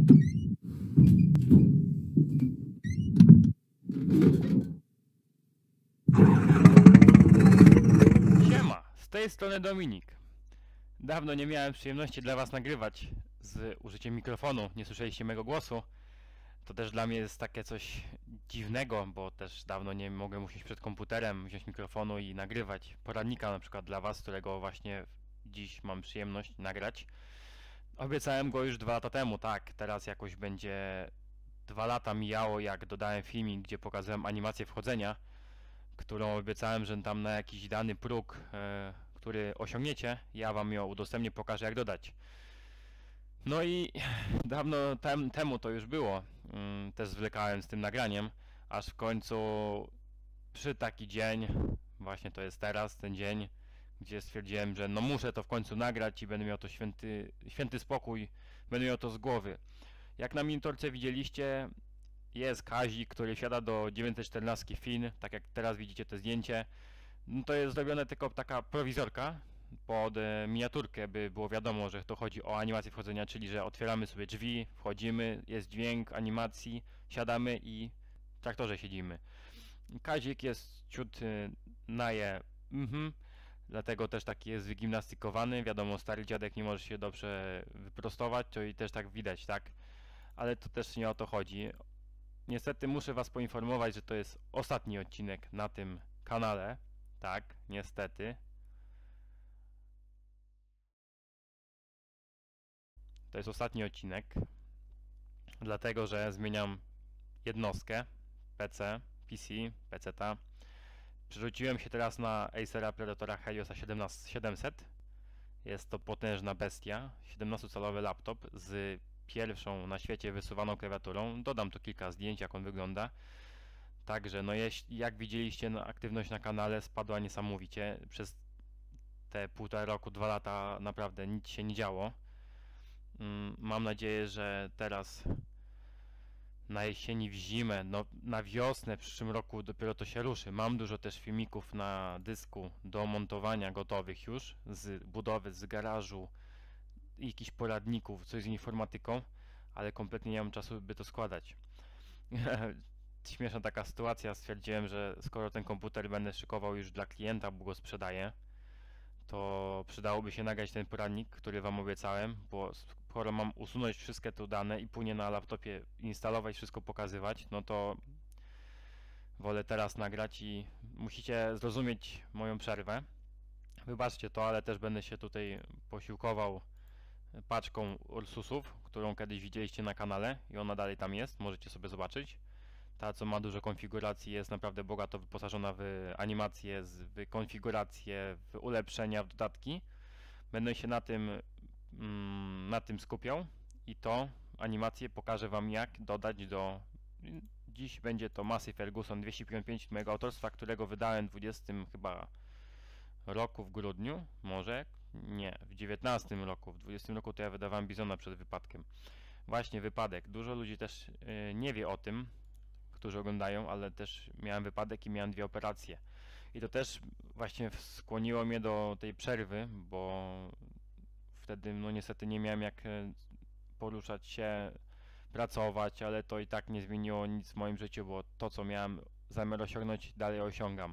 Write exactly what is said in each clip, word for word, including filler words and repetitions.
Siema, z tej strony Dominik. Dawno nie miałem przyjemności dla was nagrywać z użyciem mikrofonu, nie słyszeliście mego głosu. To też dla mnie jest takie coś dziwnego, bo też dawno nie mogłem usiąść przed komputerem, wziąć mikrofonu i nagrywać poradnika na przykład dla was, którego właśnie dziś mam przyjemność nagrać. Obiecałem go już dwa lata temu, tak, teraz jakoś będzie dwa lata mijało, jak dodałem filmik, gdzie pokazałem animację wchodzenia, którą obiecałem, że tam na jakiś dany próg, e, który osiągniecie, ja wam ją udostępnię, pokażę jak dodać. No i dawno tem, temu to już było, mm, też zwlekałem z tym nagraniem, aż w końcu przy taki dzień, właśnie to jest teraz, ten dzień, gdzie stwierdziłem, że no muszę to w końcu nagrać i będę miał to święty, święty spokój, będę miał to z głowy. Jak na miniaturce widzieliście, jest Kazik, który wsiada do dziewięćset czternastki Fin, tak jak teraz widzicie to zdjęcie. No to jest zrobione tylko taka prowizorka pod e, miniaturkę, by było wiadomo, że to chodzi o animację wchodzenia, czyli że otwieramy sobie drzwi, wchodzimy, jest dźwięk animacji, siadamy i w traktorze siedzimy. Kazik jest ciut y, naje, mhm, dlatego też taki jest wygimnastykowany, wiadomo, stary dziadek nie może się dobrze wyprostować, to i też tak widać, tak? Ale to też nie o to chodzi. Niestety muszę was poinformować, że to jest ostatni odcinek na tym kanale. Tak, niestety. To jest ostatni odcinek, dlatego że zmieniam jednostkę P C, P C, peceta. Przerzuciłem się teraz na Acera Predatora Heliosa siedemset. Jest to potężna bestia, siedemnastocalowy laptop z pierwszą na świecie wysuwaną klawiaturą. Dodam tu kilka zdjęć, jak on wygląda. Także, no jeśli, jak widzieliście, no, aktywność na kanale spadła niesamowicie. Przez te półtora roku, dwa lata naprawdę nic się nie działo. Mm, mam nadzieję, że teraz na jesieni, w zimę, no na wiosnę w przyszłym roku dopiero to się ruszy. Mam dużo też filmików na dysku do montowania gotowych już, z budowy, z garażu, jakichś poradników, coś z informatyką, ale kompletnie nie mam czasu, by to składać. Śmieszna taka sytuacja, stwierdziłem, że skoro ten komputer będę szykował już dla klienta, bo go sprzedaję, to przydałoby się nagrać ten poradnik, który wam obiecałem, bo skoro mam usunąć wszystkie te dane i później na laptopie instalować, wszystko pokazywać, no to wolę teraz nagrać i musicie zrozumieć moją przerwę. Wybaczcie to, ale też będę się tutaj posiłkował paczką Ursusów, którą kiedyś widzieliście na kanale i ona dalej tam jest, możecie sobie zobaczyć. Ta, co ma dużo konfiguracji, jest naprawdę bogato wyposażona w animacje, w konfiguracje, w ulepszenia, w dodatki. Będę się na tym, mm, na tym skupiał i to animację pokażę wam, jak dodać do... Dziś będzie to Massey Ferguson dwieście pięćdziesiąt pięć mojego autorstwa, którego wydałem w dwudziestym chyba roku w grudniu, może? Nie, w dziewiętnastym roku, w dwudziestym roku to ja wydawałem Bizona przed wypadkiem. Właśnie wypadek, dużo ludzi też yy, nie wie o tym, którzy oglądają, ale też miałem wypadek i miałem dwie operacje. I to też właśnie skłoniło mnie do tej przerwy, bo wtedy no niestety nie miałem jak poruszać się, pracować, ale to i tak nie zmieniło nic w moim życiu, bo to, co miałem zamiar osiągnąć, dalej osiągam.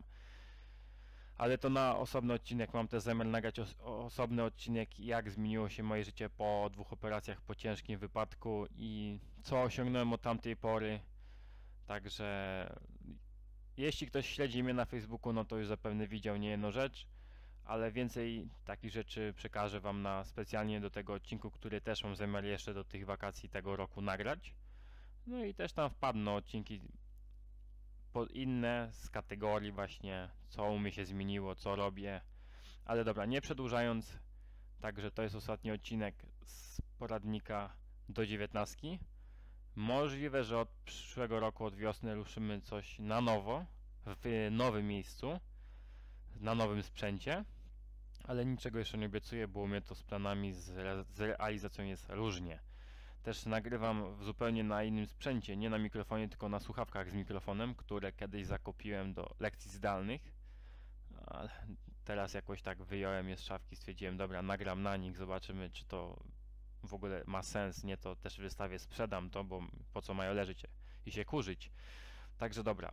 Ale to na osobny odcinek, mam też zamiar nagrać os osobny odcinek, jak zmieniło się moje życie po dwóch operacjach, po ciężkim wypadku i co osiągnąłem od tamtej pory. Także jeśli ktoś śledzi mnie na Facebooku, no to już zapewne widział niejedną rzecz, ale więcej takich rzeczy przekażę wam na specjalnie do tego odcinku, który też mam zamiar jeszcze do tych wakacji tego roku nagrać. No i też tam wpadną odcinki pod inne z kategorii właśnie, co u mnie się zmieniło, co robię. Ale dobra, nie przedłużając, także to jest ostatni odcinek z poradnika do dziewiętnastki. Możliwe, że od przyszłego roku, od wiosny ruszymy coś na nowo, w nowym miejscu, na nowym sprzęcie, ale niczego jeszcze nie obiecuję, bo u mnie to z planami, z, re z realizacją jest różnie. Też nagrywam w zupełnie na innym sprzęcie, nie na mikrofonie, tylko na słuchawkach z mikrofonem, które kiedyś zakupiłem do lekcji zdalnych, ale teraz jakoś tak wyjąłem je z szafki, stwierdziłem, dobra, nagram na nich, zobaczymy, czy to w ogóle ma sens, nie, to też w wystawie sprzedam to, bo po co mają leżeć i się kurzyć. Także dobra,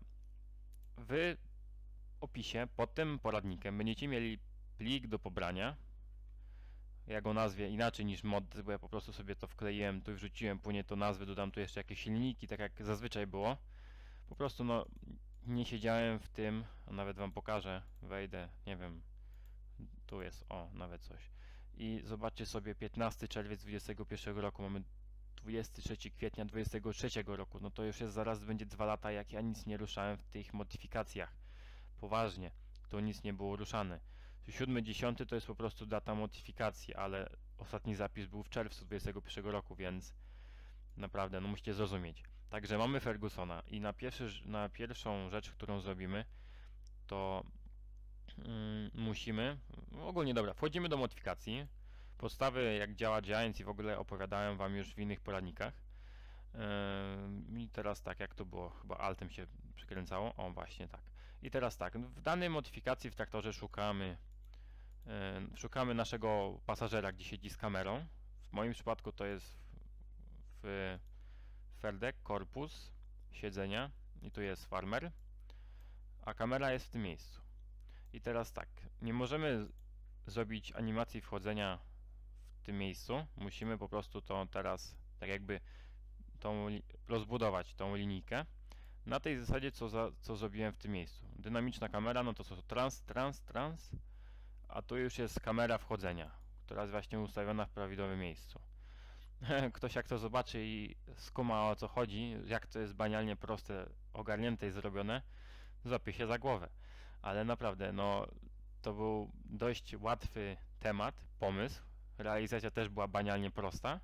w opisie pod tym poradnikiem będziecie mieli plik do pobrania. Ja go nazwie inaczej niż mod, bo ja po prostu sobie to wkleiłem, tu wrzuciłem, później to nazwę, dodam tu jeszcze jakieś silniki, tak jak zazwyczaj było. Po prostu no nie siedziałem w tym, a nawet wam pokażę, wejdę, nie wiem, tu jest, o, nawet coś. I zobaczcie sobie, piętnasty czerwiec dwudziestego pierwszego roku, mamy dwudziestego trzeciego kwietnia dwudziestego trzeciego roku, no to już jest zaraz będzie dwa lata, jak ja nic nie ruszałem w tych modyfikacjach. Poważnie, to nic nie było ruszane. siódmy dziesiąty to jest po prostu data modyfikacji, ale ostatni zapis był w czerwcu dwudziestego pierwszego roku, więc naprawdę, no musicie zrozumieć. Także mamy Fergusona i na, pierwszy, na pierwszą rzecz, którą zrobimy, to mm, musimy, ogólnie dobra, wchodzimy do modyfikacji. Podstawy, jak działa Giants i w ogóle opowiadałem wam już w innych poradnikach. Yy, I teraz tak, jak to było, chyba altem się przykręcało, o właśnie tak. I teraz tak, w danej modyfikacji w traktorze szukamy yy, szukamy naszego pasażera, gdzie siedzi z kamerą. W moim przypadku to jest w ferdek, korpus, siedzenia i tu jest farmer, a kamera jest w tym miejscu. I teraz tak, nie możemy zrobić animacji wchodzenia w tym miejscu, musimy po prostu to teraz tak jakby tą, rozbudować tą linijkę na tej zasadzie, co, za, co zrobiłem w tym miejscu. Dynamiczna kamera, no to są trans, trans, trans, a tu już jest kamera wchodzenia, która jest właśnie ustawiona w prawidłowym miejscu. Ktoś jak to zobaczy i skuma, o co chodzi, jak to jest banalnie proste, ogarnięte i zrobione, złapie się za głowę. Ale naprawdę, no to był dość łatwy temat, pomysł. Realizacja też była banalnie prosta.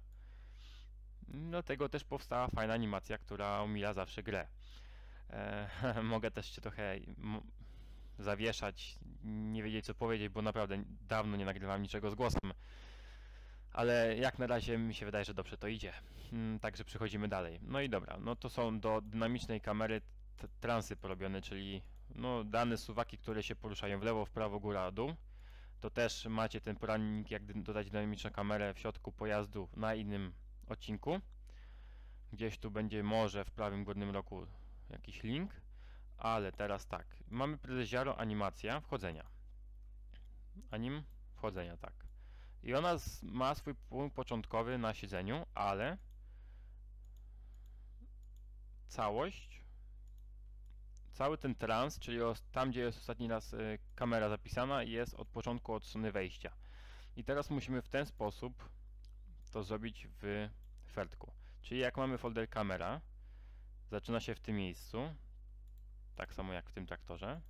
Dlatego też powstała fajna animacja, która omija zawsze grę. Eee, mogę też się trochę zawieszać, nie wiedzieć co powiedzieć, bo naprawdę dawno nie nagrywałem niczego z głosem. Ale jak na razie mi się wydaje, że dobrze to idzie. Hmm, także przechodzimy dalej. No i dobra, no to są do dynamicznej kamery transy porobione, czyli no, dane suwaki, które się poruszają w lewo, w prawo, góra, dół. To też macie ten poradnik, jak dodać dynamiczną kamerę w środku pojazdu na innym odcinku. Gdzieś tu będzie może w prawym górnym rogu jakiś link. Ale teraz tak, mamy prezeziaro animacja wchodzenia. Anim wchodzenia, tak. I ona ma swój punkt początkowy na siedzeniu, ale całość, cały ten trans, czyli tam, gdzie jest ostatni raz y, kamera zapisana, jest od początku od strony wejścia. I teraz musimy w ten sposób to zrobić w ferdku. Czyli jak mamy folder kamera, zaczyna się w tym miejscu, tak samo jak w tym traktorze.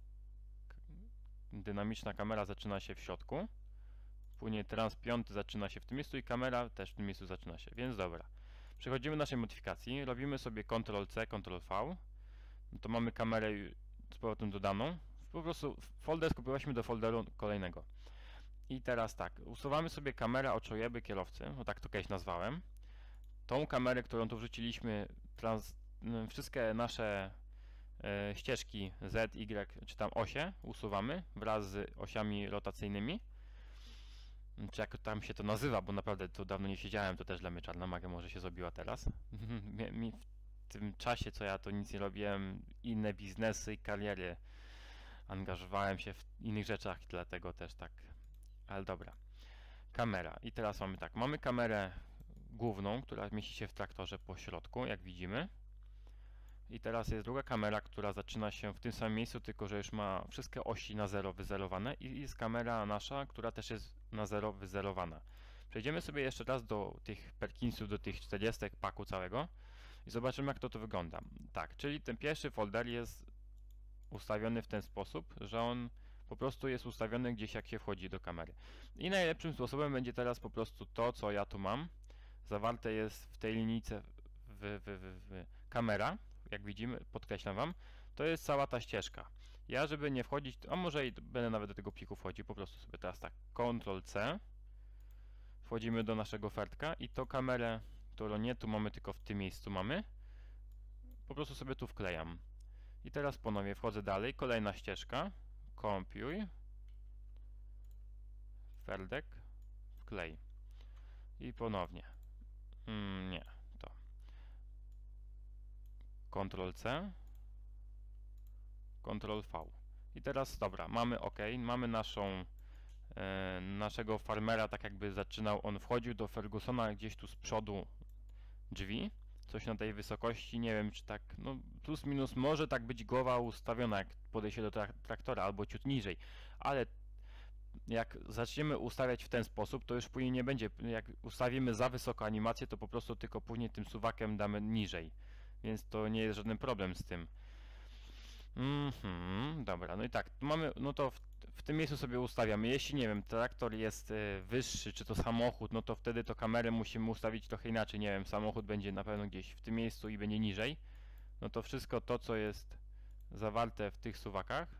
Dynamiczna kamera zaczyna się w środku. Później trans piąty zaczyna się w tym miejscu i kamera też w tym miejscu zaczyna się, więc dobra. Przechodzimy do naszej modyfikacji, robimy sobie kontrol C, kontrol V. No to mamy kamerę z powrotem dodaną. Po prostu folder skopiowaliśmy do folderu kolejnego. I teraz tak, usuwamy sobie kamerę oczojeby kierowcy, no tak to kiedyś nazwałem. Tą kamerę, którą tu wrzuciliśmy, trans, wszystkie nasze e, ścieżki Z, Y, czy tam osie usuwamy wraz z osiami rotacyjnymi. Czy jak tam się to nazywa, bo naprawdę to dawno nie siedziałem, to też dla mnie czarna magia może się zrobiła teraz. W tym czasie, co ja to nic nie robiłem, inne biznesy i kariery, angażowałem się w innych rzeczach, dlatego też tak, ale dobra. Kamera. I teraz mamy tak, mamy kamerę główną, która mieści się w traktorze po środku, jak widzimy. I teraz jest druga kamera, która zaczyna się w tym samym miejscu, tylko że już ma wszystkie osi na zero wyzerowane i jest kamera nasza, która też jest na zero wyzerowana. Przejdziemy sobie jeszcze raz do tych Perkinsów, do tych czterdziestek paku całego i zobaczymy, jak to, to wygląda. Tak, czyli ten pierwszy folder jest ustawiony w ten sposób, że on po prostu jest ustawiony gdzieś, jak się wchodzi do kamery. I najlepszym sposobem będzie teraz po prostu to, co ja tu mam. Zawarte jest w tej linijce w, w, w, w kamera, jak widzimy, podkreślam wam, to jest cała ta ścieżka. Ja, żeby nie wchodzić, a może i będę nawet do tego pliku wchodził, po prostu sobie teraz tak, kontrol C, wchodzimy do naszego ferdka i to kamerę, którą nie tu mamy, tylko w tym miejscu mamy, po prostu sobie tu wklejam. I teraz ponownie wchodzę dalej, kolejna ścieżka, kompiuj, ferdek, wklej. I ponownie. Mm, nie, to. kontrol C. kontrol V. I teraz, dobra, mamy OK, mamy naszą, e, naszego farmera, tak jakby zaczynał, on wchodził do Fergusona gdzieś tu z przodu drzwi, coś na tej wysokości, nie wiem czy tak, no plus minus może tak być głowa ustawiona, jak podejście do trak traktora, albo ciut niżej, ale jak zaczniemy ustawiać w ten sposób, to już później nie będzie, jak ustawimy za wysoko animację, to po prostu tylko później tym suwakiem damy niżej, więc to nie jest żaden problem z tym. Mhm, dobra, no i tak, mamy, no to w, w tym miejscu sobie ustawiamy. Jeśli, nie wiem, traktor jest y, wyższy, czy to samochód, no to wtedy to kamerę musimy ustawić trochę inaczej. Nie wiem, samochód będzie na pewno gdzieś w tym miejscu i będzie niżej. No to wszystko to, co jest zawarte w tych suwakach.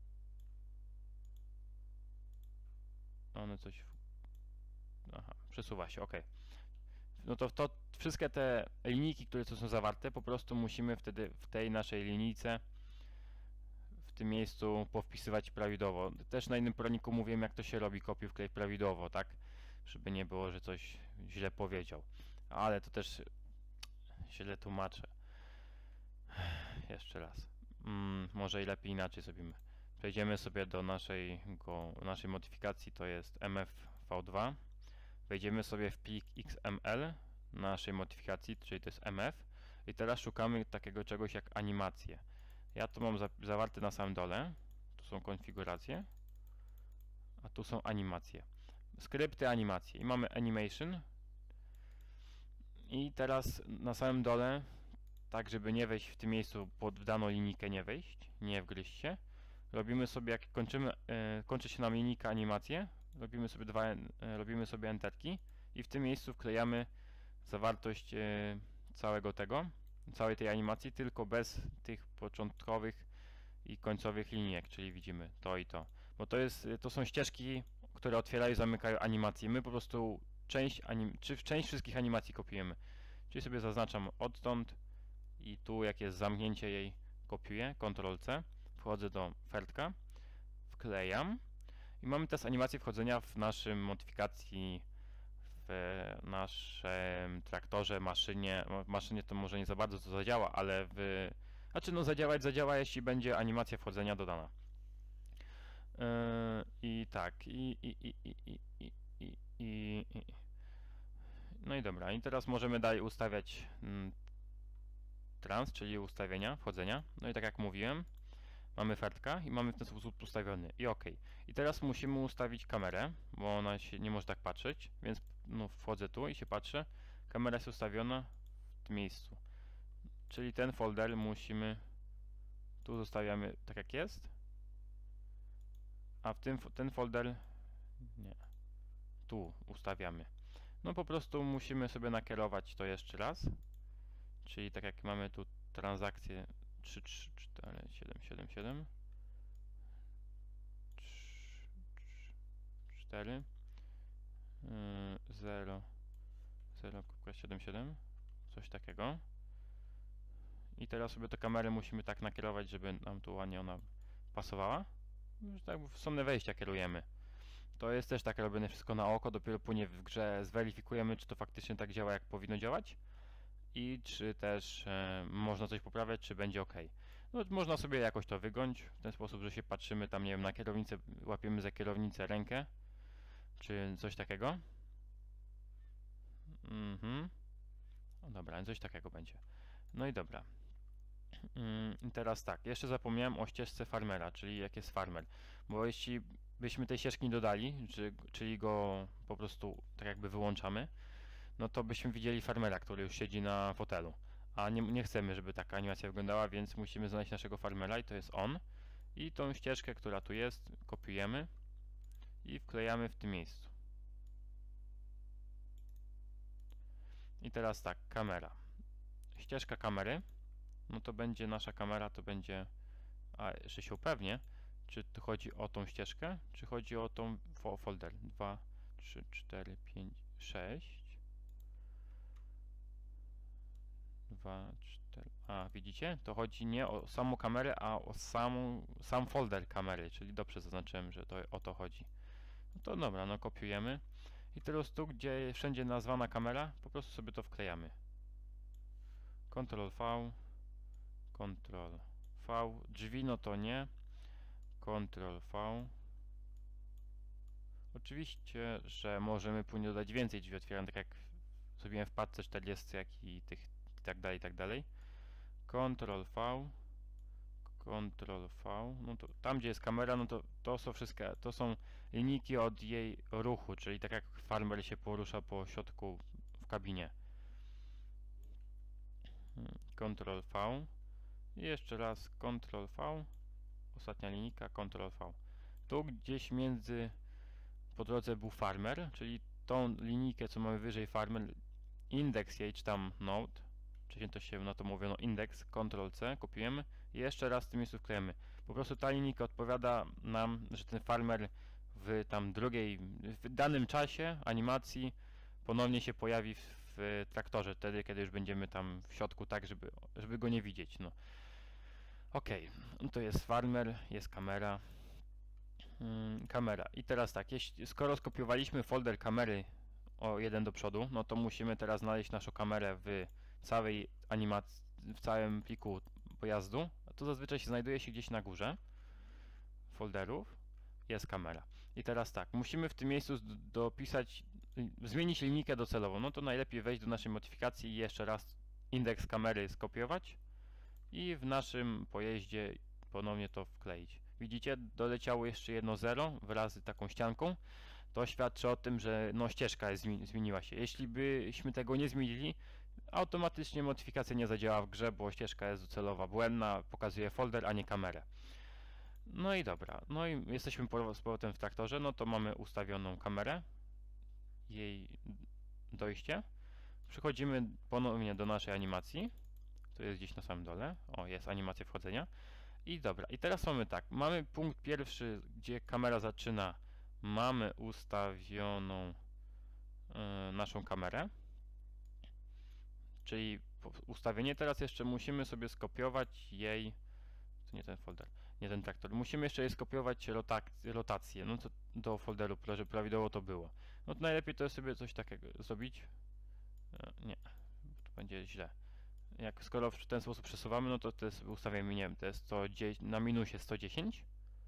One coś... Aha, przesuwa się, ok. No to, to wszystkie te linijki, które tu są zawarte, po prostu musimy wtedy w tej naszej linijce w tym miejscu powpisywać prawidłowo. Też na innym poradniku mówiłem, jak to się robi, kopiuj wklej prawidłowo, tak? Żeby nie było, że coś źle powiedział. Ale to też źle tłumaczę. Jeszcze raz. Mm, może i lepiej inaczej zrobimy. Przejdziemy sobie do naszej, go, naszej modyfikacji, to jest M F V dwa. Wejdziemy sobie w plik X M L naszej modyfikacji, czyli to jest M F. I teraz szukamy takiego czegoś jak animacje. Ja to mam za zawarte na samym dole. Tu są konfiguracje. A tu są animacje. Skrypty, animacje. I mamy animation. I teraz na samym dole, tak żeby nie wejść w tym miejscu pod daną linijkę, nie wejść, nie wgryźć się. Robimy sobie, jak kończymy, e, kończy się nam linijka animacje, robimy sobie dwa, e, robimy sobie enterki i w tym miejscu wklejamy zawartość e, całego tego, całej tej animacji, tylko bez tych początkowych i końcowych linijek, czyli widzimy to i to. Bo to jest, to są ścieżki, które otwierają i zamykają animacje. My po prostu część, anim, czy część wszystkich animacji kopiujemy. Czyli sobie zaznaczam odtąd i tu jak jest zamknięcie jej, kopiuję, kontrol C, wchodzę do Fertka, wklejam i mamy teraz animację wchodzenia w naszym modyfikacji, w naszym traktorze, maszynie. W maszynie to może nie za bardzo to zadziała, ale w... Znaczy no zadziałać zadziała, jeśli będzie animacja wchodzenia dodana. Yy, I tak, i, i, i, i, i, i, i, i, i. No i dobra, i teraz możemy dalej ustawiać mm, trans, czyli ustawienia wchodzenia. No i tak jak mówiłem, mamy fertka i mamy w ten sposób ustawiony i OK. I teraz musimy ustawić kamerę, bo ona się nie może tak patrzeć, więc no, wchodzę tu i się patrzę. Kamera jest ustawiona w tym miejscu. Czyli ten folder musimy, tu zostawiamy tak jak jest, a w tym ten folder, nie, tu ustawiamy. No po prostu musimy sobie nakierować to jeszcze raz, czyli tak jak mamy tu transakcję trzy, trzy, cztery, siedem, siedem, siedem, cztery, zero, zero siedem siedem, coś takiego. I teraz sobie tę kamerę musimy tak nakierować, żeby nam tu ładnie ona pasowała. Już tak w stronę wejścia kierujemy. To jest też tak robione wszystko na oko, dopiero później w grze zweryfikujemy, czy to faktycznie tak działa, jak powinno działać i czy też e, można coś poprawiać, czy będzie OK. No, można sobie jakoś to wygiąć w ten sposób, że się patrzymy tam, nie wiem, na kierownicę, łapiemy za kierownicę rękę, czy coś takiego. Mhm. No dobra, coś takiego będzie. No i dobra. I teraz tak, jeszcze zapomniałem o ścieżce farmera, czyli jak jest farmer, bo jeśli byśmy tej ścieżki nie dodali, czy, czyli go po prostu tak jakby wyłączamy, no to byśmy widzieli farmera, który już siedzi na fotelu, a nie, nie chcemy, żeby taka animacja wyglądała, więc musimy znaleźć naszego farmera i to jest on i tą ścieżkę, która tu jest, kopiujemy i wklejamy w tym miejscu. I teraz tak, kamera, ścieżka kamery, no to będzie nasza kamera, to będzie, a jeszcze się upewnię, czy to chodzi o tą ścieżkę, czy chodzi o tą fo folder. dwa, trzy, cztery, pięć, sześć. dwa, cztery. A, widzicie? To chodzi nie o samą kamerę, a o samą, sam folder kamery, czyli dobrze zaznaczyłem, że to o to chodzi. No to dobra, no kopiujemy. I teraz tu, gdzie wszędzie nazwana kamera, po prostu sobie to wklejamy. Ctrl V, Ctrl V, drzwi no to nie, Ctrl V. Oczywiście, że możemy później dodać więcej drzwi otwieranych, tak jak zrobiłem w paczce czterdzieści, jak i tych i tak dalej, i tak dalej. Ctrl V, Ctrl V, no to tam gdzie jest kamera, no to to są wszystkie, to są linijki od jej ruchu, czyli tak jak farmer się porusza po środku w kabinie. Ctrl V i jeszcze raz Ctrl V, ostatnia linijka, Ctrl V. Tu gdzieś między po drodze był farmer, czyli tą linijkę, co mamy wyżej farmer, indeks jej, czy tam node, wcześniej to się na to mówiono indeks, Ctrl C, kopiujemy i jeszcze raz w tym miejscu wklejemy. Po prostu ta linijka odpowiada nam, że ten farmer w tam drugiej, w danym czasie animacji ponownie się pojawi w, w traktorze, wtedy kiedy już będziemy tam w środku, tak żeby, żeby go nie widzieć. No. Ok, no to jest farmer, jest kamera. Hmm, kamera. I teraz tak, jeśli, skoro skopiowaliśmy folder kamery o jeden do przodu, no to musimy teraz znaleźć naszą kamerę w całej animacji, w całym pliku pojazdu. To zazwyczaj się znajduje się gdzieś na górze folderów. Jest kamera. I teraz tak, musimy w tym miejscu dopisać, zmienić linijkę docelową. No to najlepiej wejść do naszej modyfikacji i jeszcze raz indeks kamery skopiować i w naszym pojeździe ponownie to wkleić. Widzicie, doleciało jeszcze jedno zero wraz z taką ścianką. To świadczy o tym, że no, ścieżka jest, zmieniła się. Jeśli byśmy tego nie zmienili, automatycznie modyfikacja nie zadziała w grze, bo ścieżka jest docelowa błędna, pokazuje folder, a nie kamerę. No i dobra, no i jesteśmy z powrotem w traktorze, no to mamy ustawioną kamerę, jej dojście. Przechodzimy ponownie do naszej animacji, to jest gdzieś na samym dole, o jest animacja wchodzenia. I dobra, i teraz mamy tak, mamy punkt pierwszy, gdzie kamera zaczyna, mamy ustawioną y, naszą kamerę, czyli ustawienie, teraz jeszcze musimy sobie skopiować jej, to nie ten folder, nie ten traktor, musimy jeszcze jej skopiować rotację, no to do folderu, żeby prawidłowo to było. No to najlepiej to jest sobie coś takiego zrobić, y, nie, to będzie źle. Jak skoro w ten sposób przesuwamy, no to to jest, ustawiamy, nie wiem, to jest sto dziesięć, na minusie sto dziesięć.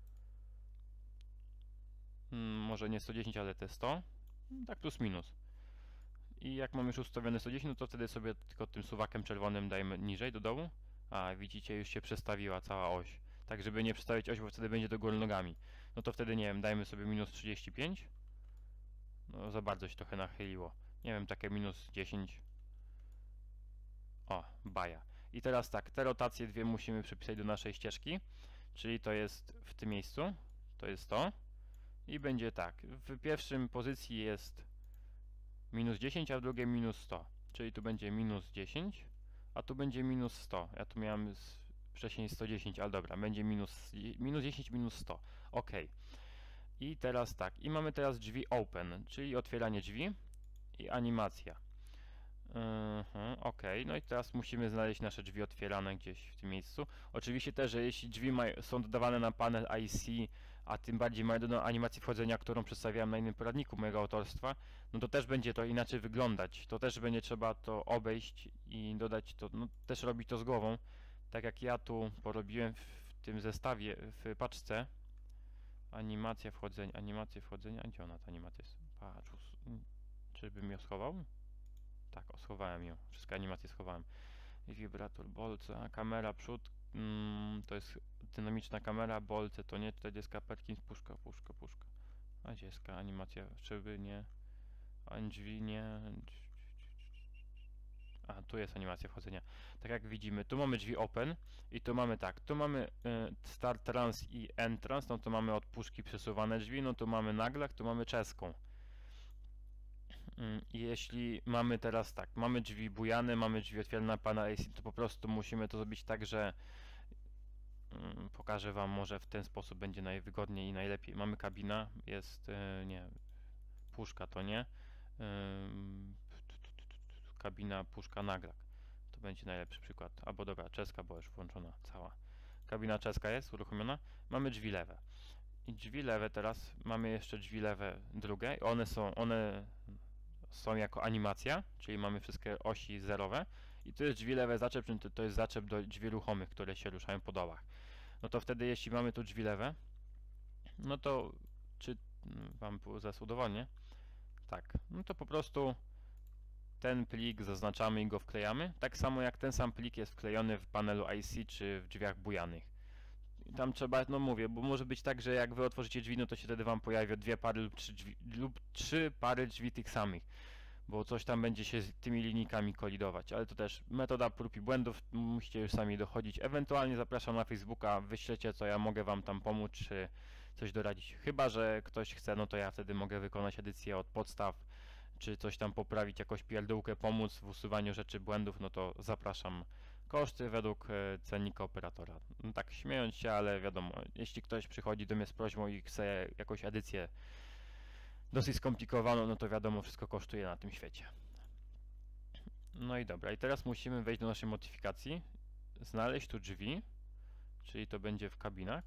Hmm, może nie sto dziesięć, ale te sto. Tak plus minus. I jak mamy już ustawione sto dziesięć, no to wtedy sobie tylko tym suwakiem czerwonym dajemy niżej do dołu. A widzicie, już się przestawiła cała oś. Tak, żeby nie przestawiać oś, bo wtedy będzie do góry nogami. No to wtedy, nie wiem, dajmy sobie minus trzydzieści pięć. No za bardzo się trochę nachyliło. Nie wiem, takie minus dziesięć. O, baja. I teraz tak, te rotacje dwie musimy przypisać do naszej ścieżki, czyli to jest w tym miejscu, to jest to. I będzie tak, w pierwszym pozycji jest minus dziesięć, a w drugiej minus sto. Czyli tu będzie minus dziesięć, a tu będzie minus sto. Ja tu miałem z, wcześniej sto dziesięć, ale dobra, będzie minus, minus dziesięć, minus sto. Ok. I teraz tak, i mamy teraz drzwi open, czyli otwieranie drzwi i animacja. Mhm, ok, no i teraz musimy znaleźć nasze drzwi otwierane gdzieś w tym miejscu. Oczywiście też, że jeśli drzwi są dodawane na panel I C, a tym bardziej mają do animacji wchodzenia, którą przedstawiałem na innym poradniku mojego autorstwa, no to też będzie to inaczej wyglądać. To też będzie trzeba to obejść i dodać to, no też robić to z głową. Tak jak ja tu porobiłem w tym zestawie, w paczce. Animacja wchodzenia, animacja wchodzenia, gdzie ona ta animacja jest? Patrz, czy bym ją schował? Tak, schowałem ją. Wszystkie animacje schowałem. I wibrator, bolce, kamera, przód. Mm, to jest dynamiczna kamera, bolce to nie. Tutaj jest Perkins, puszka, puszka, puszka. A gdzie jest animacja szyby? Nie. A drzwi? Nie. A, tu jest animacja wchodzenia. Tak jak widzimy, tu mamy drzwi open i tu mamy tak, tu mamy y, start trans i end trans, no to mamy od puszki przesuwane drzwi, no tu mamy naglak, tu mamy czeską. Jeśli mamy teraz tak, mamy drzwi bujane, mamy drzwi otwierane na pana A C, to po prostu musimy to zrobić tak, że um, pokażę wam, może w ten sposób będzie najwygodniej i najlepiej. Mamy kabina, jest, yy, nie, puszka to nie, yy, kabina, puszka, naglak. To będzie najlepszy przykład. Albo dobra, czeska, bo już włączona cała. Kabina czeska jest uruchomiona. Mamy drzwi lewe. I drzwi lewe teraz, mamy jeszcze drzwi lewe drugie, one są, one są jako animacja, czyli mamy wszystkie osi zerowe i tu jest drzwi lewe zaczep, czyli to, to jest zaczep do drzwi ruchomych, które się ruszają po dołach. No to wtedy jeśli mamy tu drzwi lewe, no to czy wam zaraz udowodnię? Tak, no to po prostu ten plik zaznaczamy i go wklejamy, tak samo jak ten sam plik jest wklejony w panelu I C czy w drzwiach bujanych. I tam trzeba, no mówię, bo może być tak, że jak wy otworzycie drzwi, no to się wtedy wam pojawią dwie pary lub trzy, drzwi, lub trzy pary drzwi tych samych, bo coś tam będzie się z tymi linijkami kolidować, ale to też metoda prób i błędów, musicie już sami dochodzić. Ewentualnie zapraszam na Facebooka, wyślecie co ja mogę wam tam pomóc, czy coś doradzić. Chyba że ktoś chce, no to ja wtedy mogę wykonać edycję od podstaw, czy coś tam poprawić, jakąś pierdółkę, pomóc w usuwaniu rzeczy, błędów, no to zapraszam. Koszty według e, cennika operatora. No tak śmiejąc się, ale wiadomo, jeśli ktoś przychodzi do mnie z prośbą i chce jakąś edycję dosyć skomplikowaną, no to wiadomo, wszystko kosztuje na tym świecie. No i dobra, i teraz musimy wejść do naszej modyfikacji, znaleźć tu drzwi, czyli to będzie w kabinach,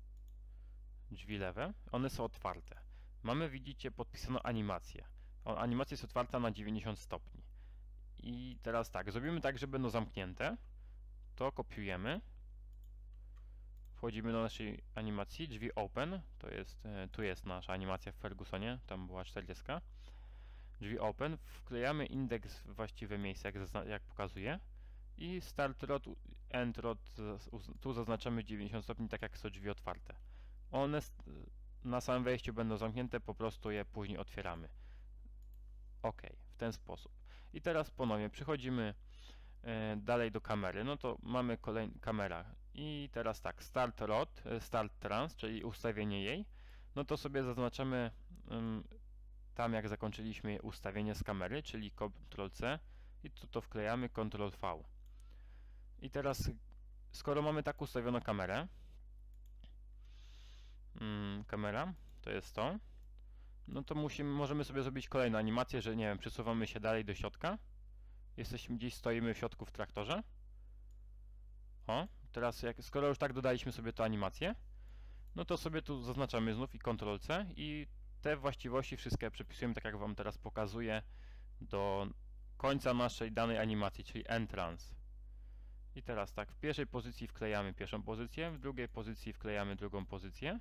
drzwi lewe, one są otwarte. Mamy, widzicie, podpisaną animację. Animacja jest otwarta na dziewięćdziesiąt stopni. I teraz tak, zrobimy tak, że będą zamknięte. To kopiujemy. Wchodzimy do naszej animacji, drzwi open, to jest, tu jest nasza animacja w Fergusonie, tam była czterdzieści. Drzwi open, wklejamy indeks w właściwe miejsce, jak, jak pokazuje. I start rod, end rod, tu zaznaczamy dziewięćdziesiąt stopni, tak jak są drzwi otwarte. One na samym wejściu będą zamknięte, po prostu je później otwieramy. OK, w ten sposób. I teraz ponownie przechodzimy e, dalej do kamery. No to mamy kolejną kamerę. I teraz tak, start rod, start trans, czyli ustawienie jej. No to sobie zaznaczamy um, tam, jak zakończyliśmy ustawienie z kamery, czyli kontrol C i tu to wklejamy, kontrol V. I teraz, skoro mamy tak ustawioną kamerę, um, kamera, to jest to, no to musimy, możemy sobie zrobić kolejną animację, że nie wiem, przesuwamy się dalej do środka. Jesteśmy gdzieś, stoimy w środku w traktorze. O, teraz jak, skoro już tak dodaliśmy sobie tę animację, no to sobie tu zaznaczamy znów i kontrol C i te właściwości wszystkie przepisujemy, tak jak wam teraz pokazuję, do końca naszej danej animacji, czyli entrance. I teraz tak, w pierwszej pozycji wklejamy pierwszą pozycję, w drugiej pozycji wklejamy drugą pozycję.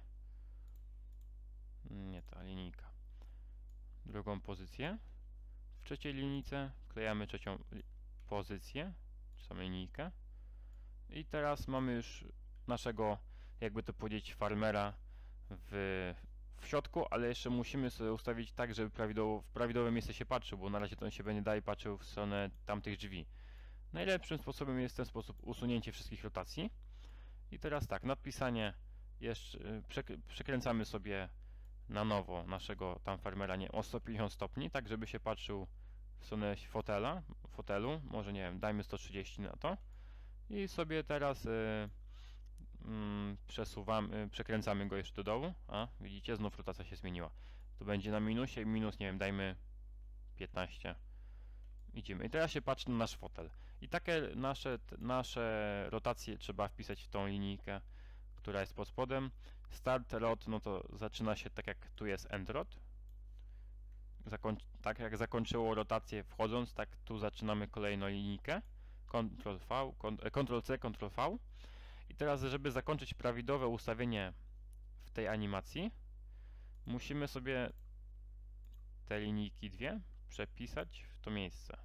Nie ta linijka. Drugą pozycję. W trzeciej linijce wklejamy trzecią pozycję, czy samą linijkę. I teraz mamy już naszego, jakby to powiedzieć, farmera w, w środku, ale jeszcze musimy sobie ustawić tak, żeby prawidłowo, w prawidłowe miejsce się patrzył, bo na razie to on się będzie dalej patrzył w stronę tamtych drzwi. Najlepszym sposobem jest w ten sposób usunięcie wszystkich rotacji. I teraz tak, napisanie jeszcze, przekręcamy sobie na nowo naszego tam farmera nie, o sto pięćdziesiąt stopni, tak żeby się patrzył w stronę fotela, fotelu, może nie wiem, dajmy sto trzydzieści na to i sobie teraz y, y, przesuwamy, y, przekręcamy go jeszcze do dołu, a widzicie, znów rotacja się zmieniła. To będzie na minusie, minus, nie wiem, dajmy piętnaście. Idziemy. I teraz się patrzy na nasz fotel. I takie nasze, nasze rotacje trzeba wpisać w tą linijkę, która jest pod spodem. Start rod, no to zaczyna się tak jak tu jest end rod. Zakoń, tak jak zakończyło rotację wchodząc, tak tu zaczynamy kolejną linijkę. kontrol V, kontrol C, kontrol V. I teraz, żeby zakończyć prawidłowe ustawienie w tej animacji, musimy sobie te linijki dwie przepisać w to miejsce.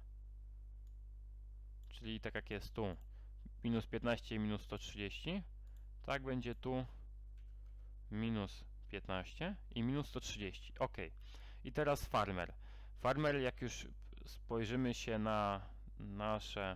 Czyli tak jak jest tu minus piętnaście i minus sto trzydzieści, tak będzie tu minus piętnaście i minus sto trzydzieści. OK. I teraz farmer. Farmer, jak już spojrzymy się na nasze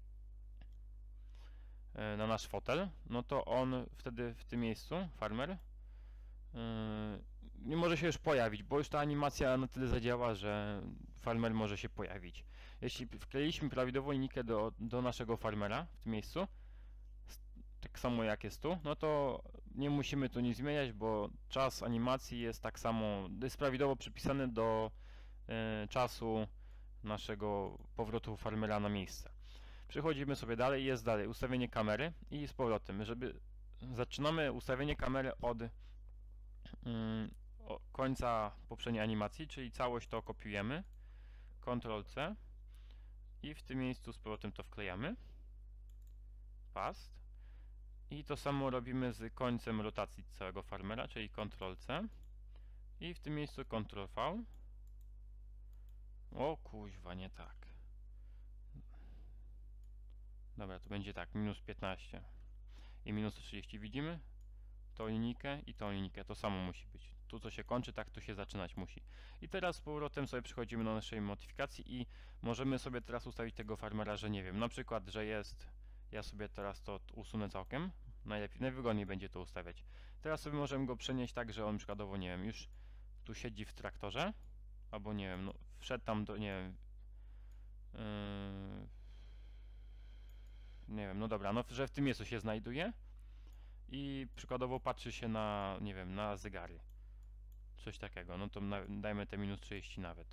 na nasz fotel, no to on wtedy w tym miejscu, farmer, yy, nie może się już pojawić, bo już ta animacja na tyle zadziała, że farmer może się pojawić. Jeśli wkleiliśmy prawidłową linijkę do, do naszego farmera w tym miejscu, tak samo jak jest tu, no to nie musimy tu nic zmieniać, bo czas animacji jest tak samo, jest prawidłowo przypisany do y, czasu naszego powrotu farmera na miejsce. Przechodzimy sobie dalej, jest dalej ustawienie kamery i z powrotem, żeby zaczynamy ustawienie kamery od mm, o, końca poprzedniej animacji, czyli całość to kopiujemy, kontrol C i w tym miejscu z powrotem to wklejamy, Paste, i to samo robimy z końcem rotacji całego farmera, czyli kontrol C i w tym miejscu kontrol V. O kuźwa, nie tak. Dobra, to będzie tak, minus piętnaście i minus trzydzieści. Widzimy? Tą linijkę i tą linijkę, to samo musi być. Tu co się kończy, tak tu się zaczynać musi. I teraz z powrotem sobie przechodzimy do naszej modyfikacji i możemy sobie teraz ustawić tego farmera, że nie wiem, na przykład, że jest, ja sobie teraz to usunę całkiem, najlepiej, najwygodniej będzie to ustawiać. Teraz sobie możemy go przenieść tak, że on przykładowo, nie wiem, już tu siedzi w traktorze, albo nie wiem, no wszedł tam do, nie wiem, yy, nie wiem, no dobra, no że w tym miejscu się znajduje i przykładowo patrzy się na, nie wiem, na zegary. Coś takiego, no to na, dajmy te minus trzydzieści nawet.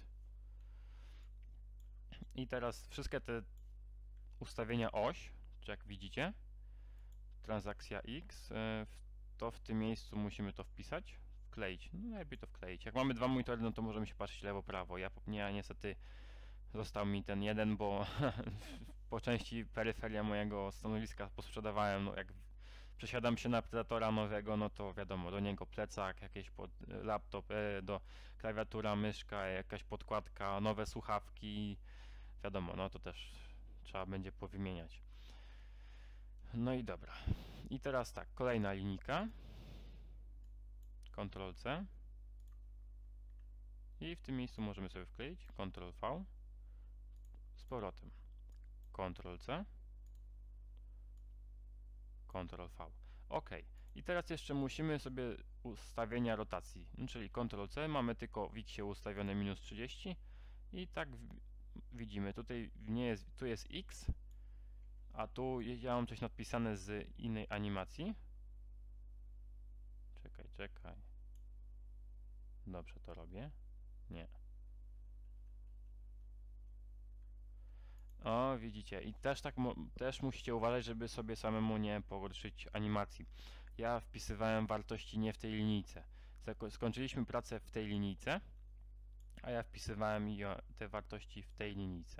I teraz wszystkie te ustawienia oś, czy jak widzicie, transakcja X, to w tym miejscu musimy to wpisać, wkleić. No najlepiej to wkleić. Jak mamy dwa monitory, no to możemy się patrzeć lewo, prawo. Ja nie, niestety został mi ten jeden, bo po części peryferia mojego stanowiska posprzedawałem, no jak przesiadam się na Predatora nowego, no to wiadomo, do niego plecak, jakiś pod, laptop, e, do klawiatura, myszka, jakaś podkładka, nowe słuchawki, wiadomo, no to też trzeba będzie powymieniać. No i dobra. I teraz tak, kolejna linijka. kontrol C. I w tym miejscu możemy sobie wkleić kontrol V. Z powrotem. kontrol C. kontrol V. OK. I teraz jeszcze musimy sobie ustawienia rotacji, czyli kontrol C, mamy tylko w X ustawione minus trzydzieści i tak widzimy, tutaj nie jest, tu jest X, a tu ja mam coś nadpisane z innej animacji. Czekaj, czekaj. Dobrze to robię? Nie. O, widzicie. I też tak też musicie uważać, żeby sobie samemu nie pogorszyć animacji. Ja wpisywałem wartości nie w tej linijce. Skończyliśmy pracę w tej linijce, a ja wpisywałem te wartości w tej linijce.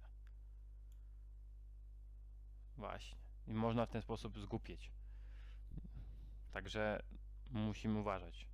Właśnie. I można w ten sposób zgłupieć. Także musimy uważać.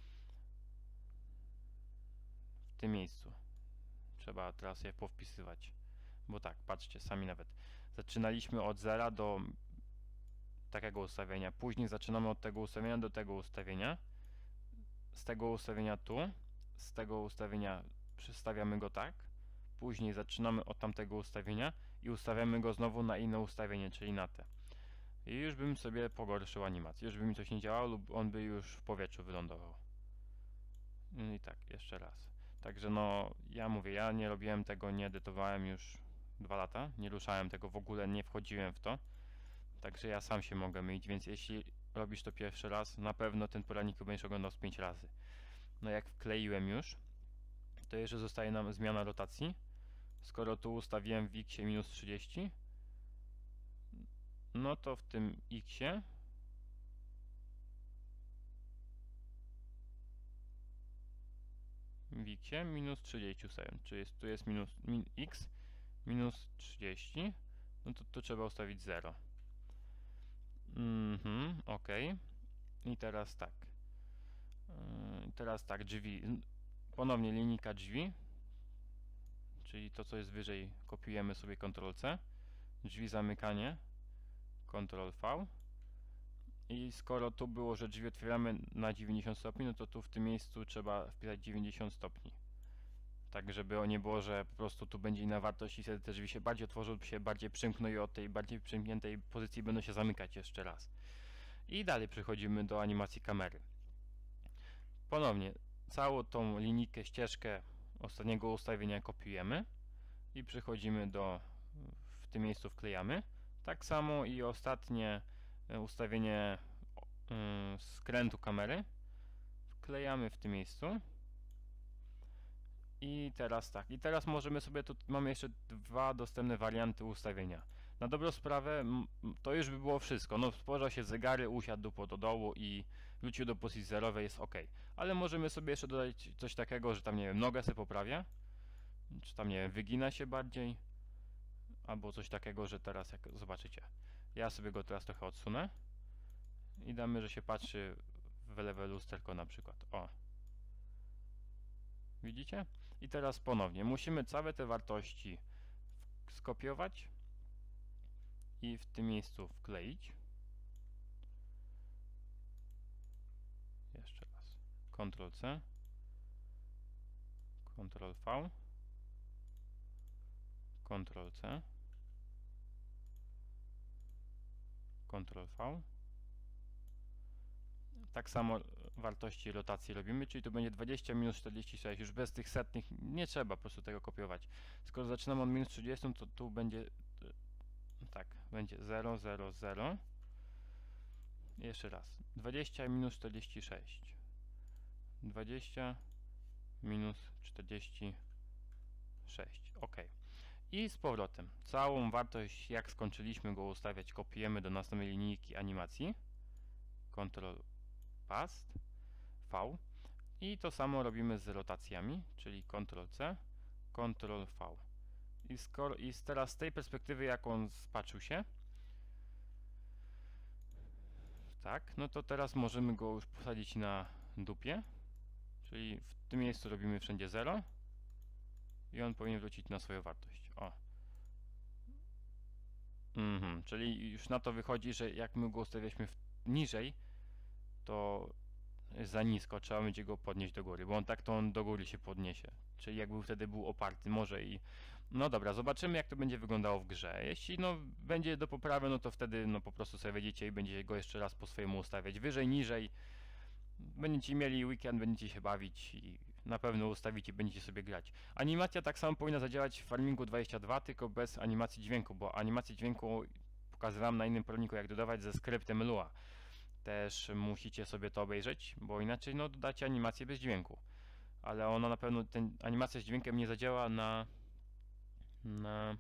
W tym miejscu. Trzeba teraz je powpisywać. Bo tak, patrzcie, sami nawet. Zaczynaliśmy od zera do takiego ustawienia. Później zaczynamy od tego ustawienia do tego ustawienia. Z tego ustawienia tu. Z tego ustawienia przestawiamy go tak. Później zaczynamy od tamtego ustawienia i ustawiamy go znowu na inne ustawienie, czyli na te. I już bym sobie pogorszył animację. Już by mi coś nie działało lub on by już w powietrzu wylądował. I tak, jeszcze raz. Także no, ja mówię, ja nie robiłem tego, nie edytowałem już dwa lata. Nie ruszałem tego w ogóle, nie wchodziłem w to. Także ja sam się mogę mylić, więc jeśli robisz to pierwszy raz, na pewno ten poradnik będziesz oglądał z pięć razy. No jak wkleiłem już, to jeszcze zostaje nam zmiana rotacji. Skoro tu ustawiłem w X minus trzydzieści, no to w tym X w X minus trzydzieści ustawiam, czyli jest, tu jest minus min, X minus trzydzieści, no to tu trzeba ustawić zero. Mhm, ok. I teraz tak. Yy, teraz tak, drzwi. Ponownie linijka drzwi. Czyli to, co jest wyżej, kopiujemy sobie kontrol C. Drzwi zamykanie. kontrol V. I skoro tu było, że drzwi otwieramy na dziewięćdziesiąt stopni, no to tu w tym miejscu trzeba wpisać dziewięćdziesiąt stopni. Tak, żeby nie było, że po prostu tu będzie inna wartość i wtedy te drzwi się bardziej otworzą lub się bardziej przymkną i od tej bardziej przymkniętej pozycji będą się zamykać jeszcze raz. I dalej przechodzimy do animacji kamery. Ponownie całą tą linijkę, ścieżkę ostatniego ustawienia kopiujemy i przechodzimy do, w tym miejscu wklejamy. Tak samo i ostatnie ustawienie yy, skrętu kamery wklejamy w tym miejscu. I teraz tak, i teraz możemy sobie, tu mamy jeszcze dwa dostępne warianty ustawienia. Na dobrą sprawę to już by było wszystko, no stworzył się zegary, usiadł po do dołu i wrócił do pozycji zerowej, jest ok. Ale możemy sobie jeszcze dodać coś takiego, że tam, nie wiem, nogę sobie poprawia, czy tam, nie wiem, wygina się bardziej, albo coś takiego, że teraz, jak zobaczycie, ja sobie go teraz trochę odsunę i damy, że się patrzy w lewe lusterko na przykład. O. Widzicie? I teraz ponownie musimy całe te wartości skopiować i w tym miejscu wkleić. Jeszcze raz. kontrol C. kontrol V. kontrol C. kontrol V. Tak samo wartości rotacji robimy, czyli to będzie dwadzieścia minus czterdzieści sześć, już bez tych setnych nie trzeba po prostu tego kopiować. Skoro zaczynamy od minus trzydzieści, to tu będzie tak, będzie zero, zero, zero. Jeszcze raz, dwadzieścia minus czterdzieści sześć. dwadzieścia minus czterdzieści sześć, ok. I z powrotem, całą wartość, jak skończyliśmy go ustawiać, kopiujemy do następnej linijki animacji. kontrol Past, V. I to samo robimy z rotacjami, czyli kontrol C, kontrol V. I, skoro, I teraz z tej perspektywy, jak on spatrzył się, tak, no to teraz możemy go już posadzić na dupie, czyli w tym miejscu robimy wszędzie zero i on powinien wrócić na swoją wartość. O. Mhm, czyli już na to wychodzi, że jak my go ustawialiśmy w, niżej, to jest za nisko, trzeba będzie go podnieść do góry, bo on tak to on do góry się podniesie. Czyli jakby wtedy był oparty, może i... No dobra, zobaczymy, jak to będzie wyglądało w grze. Jeśli no będzie do poprawy, no to wtedy no po prostu sobie wejdziecie i będziecie go jeszcze raz po swojemu ustawiać. Wyżej, niżej. Będziecie mieli weekend, będziecie się bawić i na pewno ustawicie, będziecie sobie grać. Animacja tak samo powinna zadziałać w Farmingu dwadzieścia dwa, tylko bez animacji dźwięku, bo animację dźwięku pokazywałem na innym poradniku, jak dodawać ze skryptem Lua. Też musicie sobie to obejrzeć, bo inaczej no dodacie animację bez dźwięku. Ale ona na pewno, ten, animacja z dźwiękiem nie zadziała na na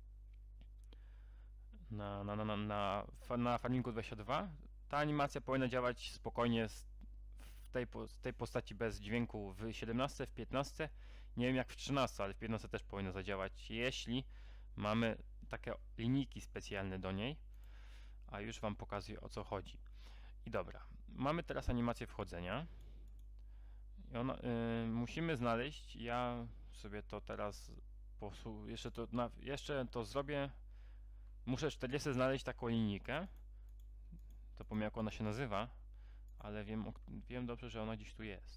na, na, na, na, na, na Farmingu dwadzieścia dwa. Ta animacja powinna działać spokojnie z, w tej, z tej postaci bez dźwięku w siedemnastce, w piętnastce. Nie wiem jak w trzynastce, ale w piętnastce też powinna zadziałać, jeśli mamy takie linijki specjalne do niej. A już wam pokazuję, o co chodzi. I dobra, mamy teraz animację wchodzenia. I ona, y, musimy znaleźć, ja sobie to teraz posu, jeszcze to, na, jeszcze to zrobię. Muszę czterdzieści znaleźć taką linijkę. To powiem jak ona się nazywa, ale wiem, wiem dobrze, że ona gdzieś tu jest.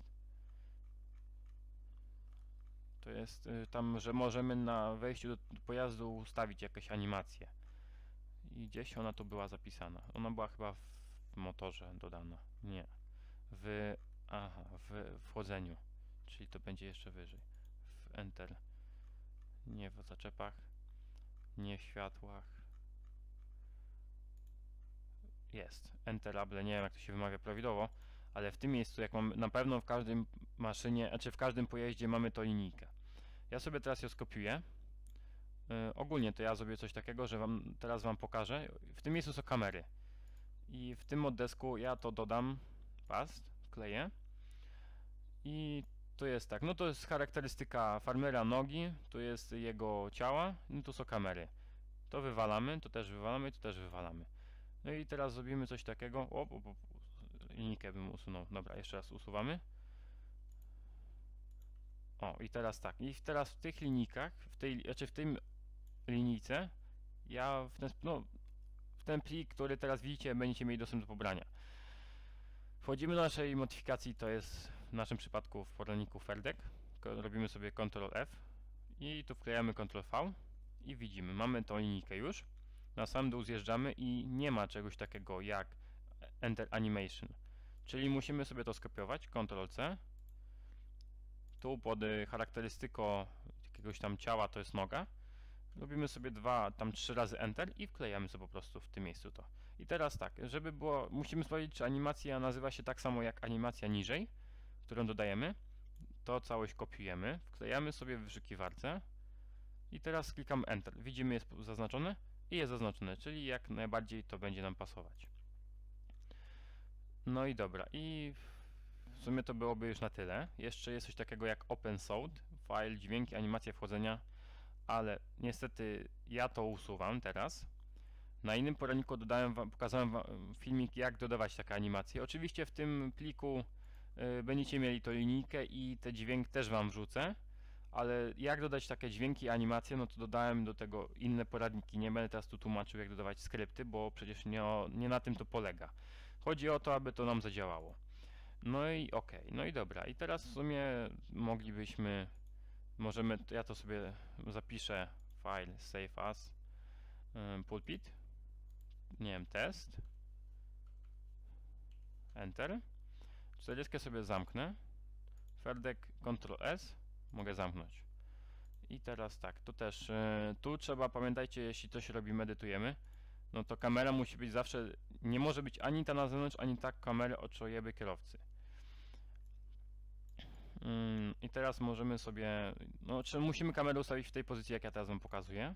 To jest y, tam, że możemy na wejściu do pojazdu ustawić jakąś animację. I gdzieś ona tu była zapisana. Ona była chyba w motorze dodana. Nie. W... Aha, w wchodzeniu. Czyli to będzie jeszcze wyżej. W Enter. Nie w zaczepach. Nie w światłach. Jest. Enterable. Nie wiem jak to się wymawia prawidłowo. Ale w tym miejscu, jak mam na pewno w każdym maszynie, znaczy w każdym pojeździe mamy to linijkę. Ja sobie teraz ją skopiuję. Yy, ogólnie to ja zrobię coś takiego, że wam teraz wam pokażę. W tym miejscu są kamery. I w tym oddesku ja to dodam. Past. Kleję. I to jest tak, no to jest charakterystyka farmera nogi, tu jest jego ciała, no tu są kamery. To wywalamy, to też wywalamy, to też wywalamy. No i teraz zrobimy coś takiego, o, o, o, linijkę bym usunął, dobra, jeszcze raz usuwamy. O, i teraz tak, i teraz w tych linijkach, w tej, znaczy w tym linijce, ja w ten, no, w ten plik, który teraz widzicie, będziecie mieli dostęp do pobrania. Wchodzimy do naszej modyfikacji, to jest w naszym przypadku w poradniku Ferdek. Robimy sobie kontrol F i tu wklejamy kontrol V i widzimy, mamy tą linijkę już. Na sam dół zjeżdżamy i nie ma czegoś takiego jak Enter Animation. Czyli musimy sobie to skopiować, kontrol C. Tu pod charakterystyką jakiegoś tam ciała to jest noga. Robimy sobie dwa, tam trzy razy Enter i wklejamy sobie po prostu w tym miejscu to. I teraz tak, żeby było, musimy sprawdzić, czy animacja nazywa się tak samo jak animacja niżej, którą dodajemy. To całość kopiujemy, wklejamy sobie w wyszukiwarce i teraz klikam Enter. Widzimy, jest zaznaczone i jest zaznaczone, czyli jak najbardziej to będzie nam pasować. No i dobra, i w sumie to byłoby już na tyle. Jeszcze jest coś takiego jak OpenSound, file, dźwięki, animacja wchodzenia, ale niestety ja to usuwam teraz. Na innym poradniku dodałem wam, pokazałem wam filmik, jak dodawać takie animacje. Oczywiście w tym pliku y, będziecie mieli to linijkę i te dźwięk też wam wrzucę, ale jak dodać takie dźwięki i animacje, no to dodałem do tego inne poradniki. Nie będę teraz tu tłumaczył, jak dodawać skrypty, bo przecież nie, o, nie na tym to polega. Chodzi o to, aby to nam zadziałało. No i okej, okay. No i dobra. I teraz w sumie moglibyśmy, możemy, ja to sobie zapiszę, file save as, y, pulpit, nie wiem, test, enter, czterdzieści sobie zamknę, Ferdek Ctrl S, mogę zamknąć. I teraz tak, to też, yy, tu trzeba, pamiętajcie, jeśli coś robimy, edytujemy, no to kamera musi być zawsze, nie może być ani ta na zewnątrz, ani ta kamery oczojeby kierowcy. Yy, I teraz możemy sobie, no czy musimy kamerę ustawić w tej pozycji, jak ja teraz wam pokazuję.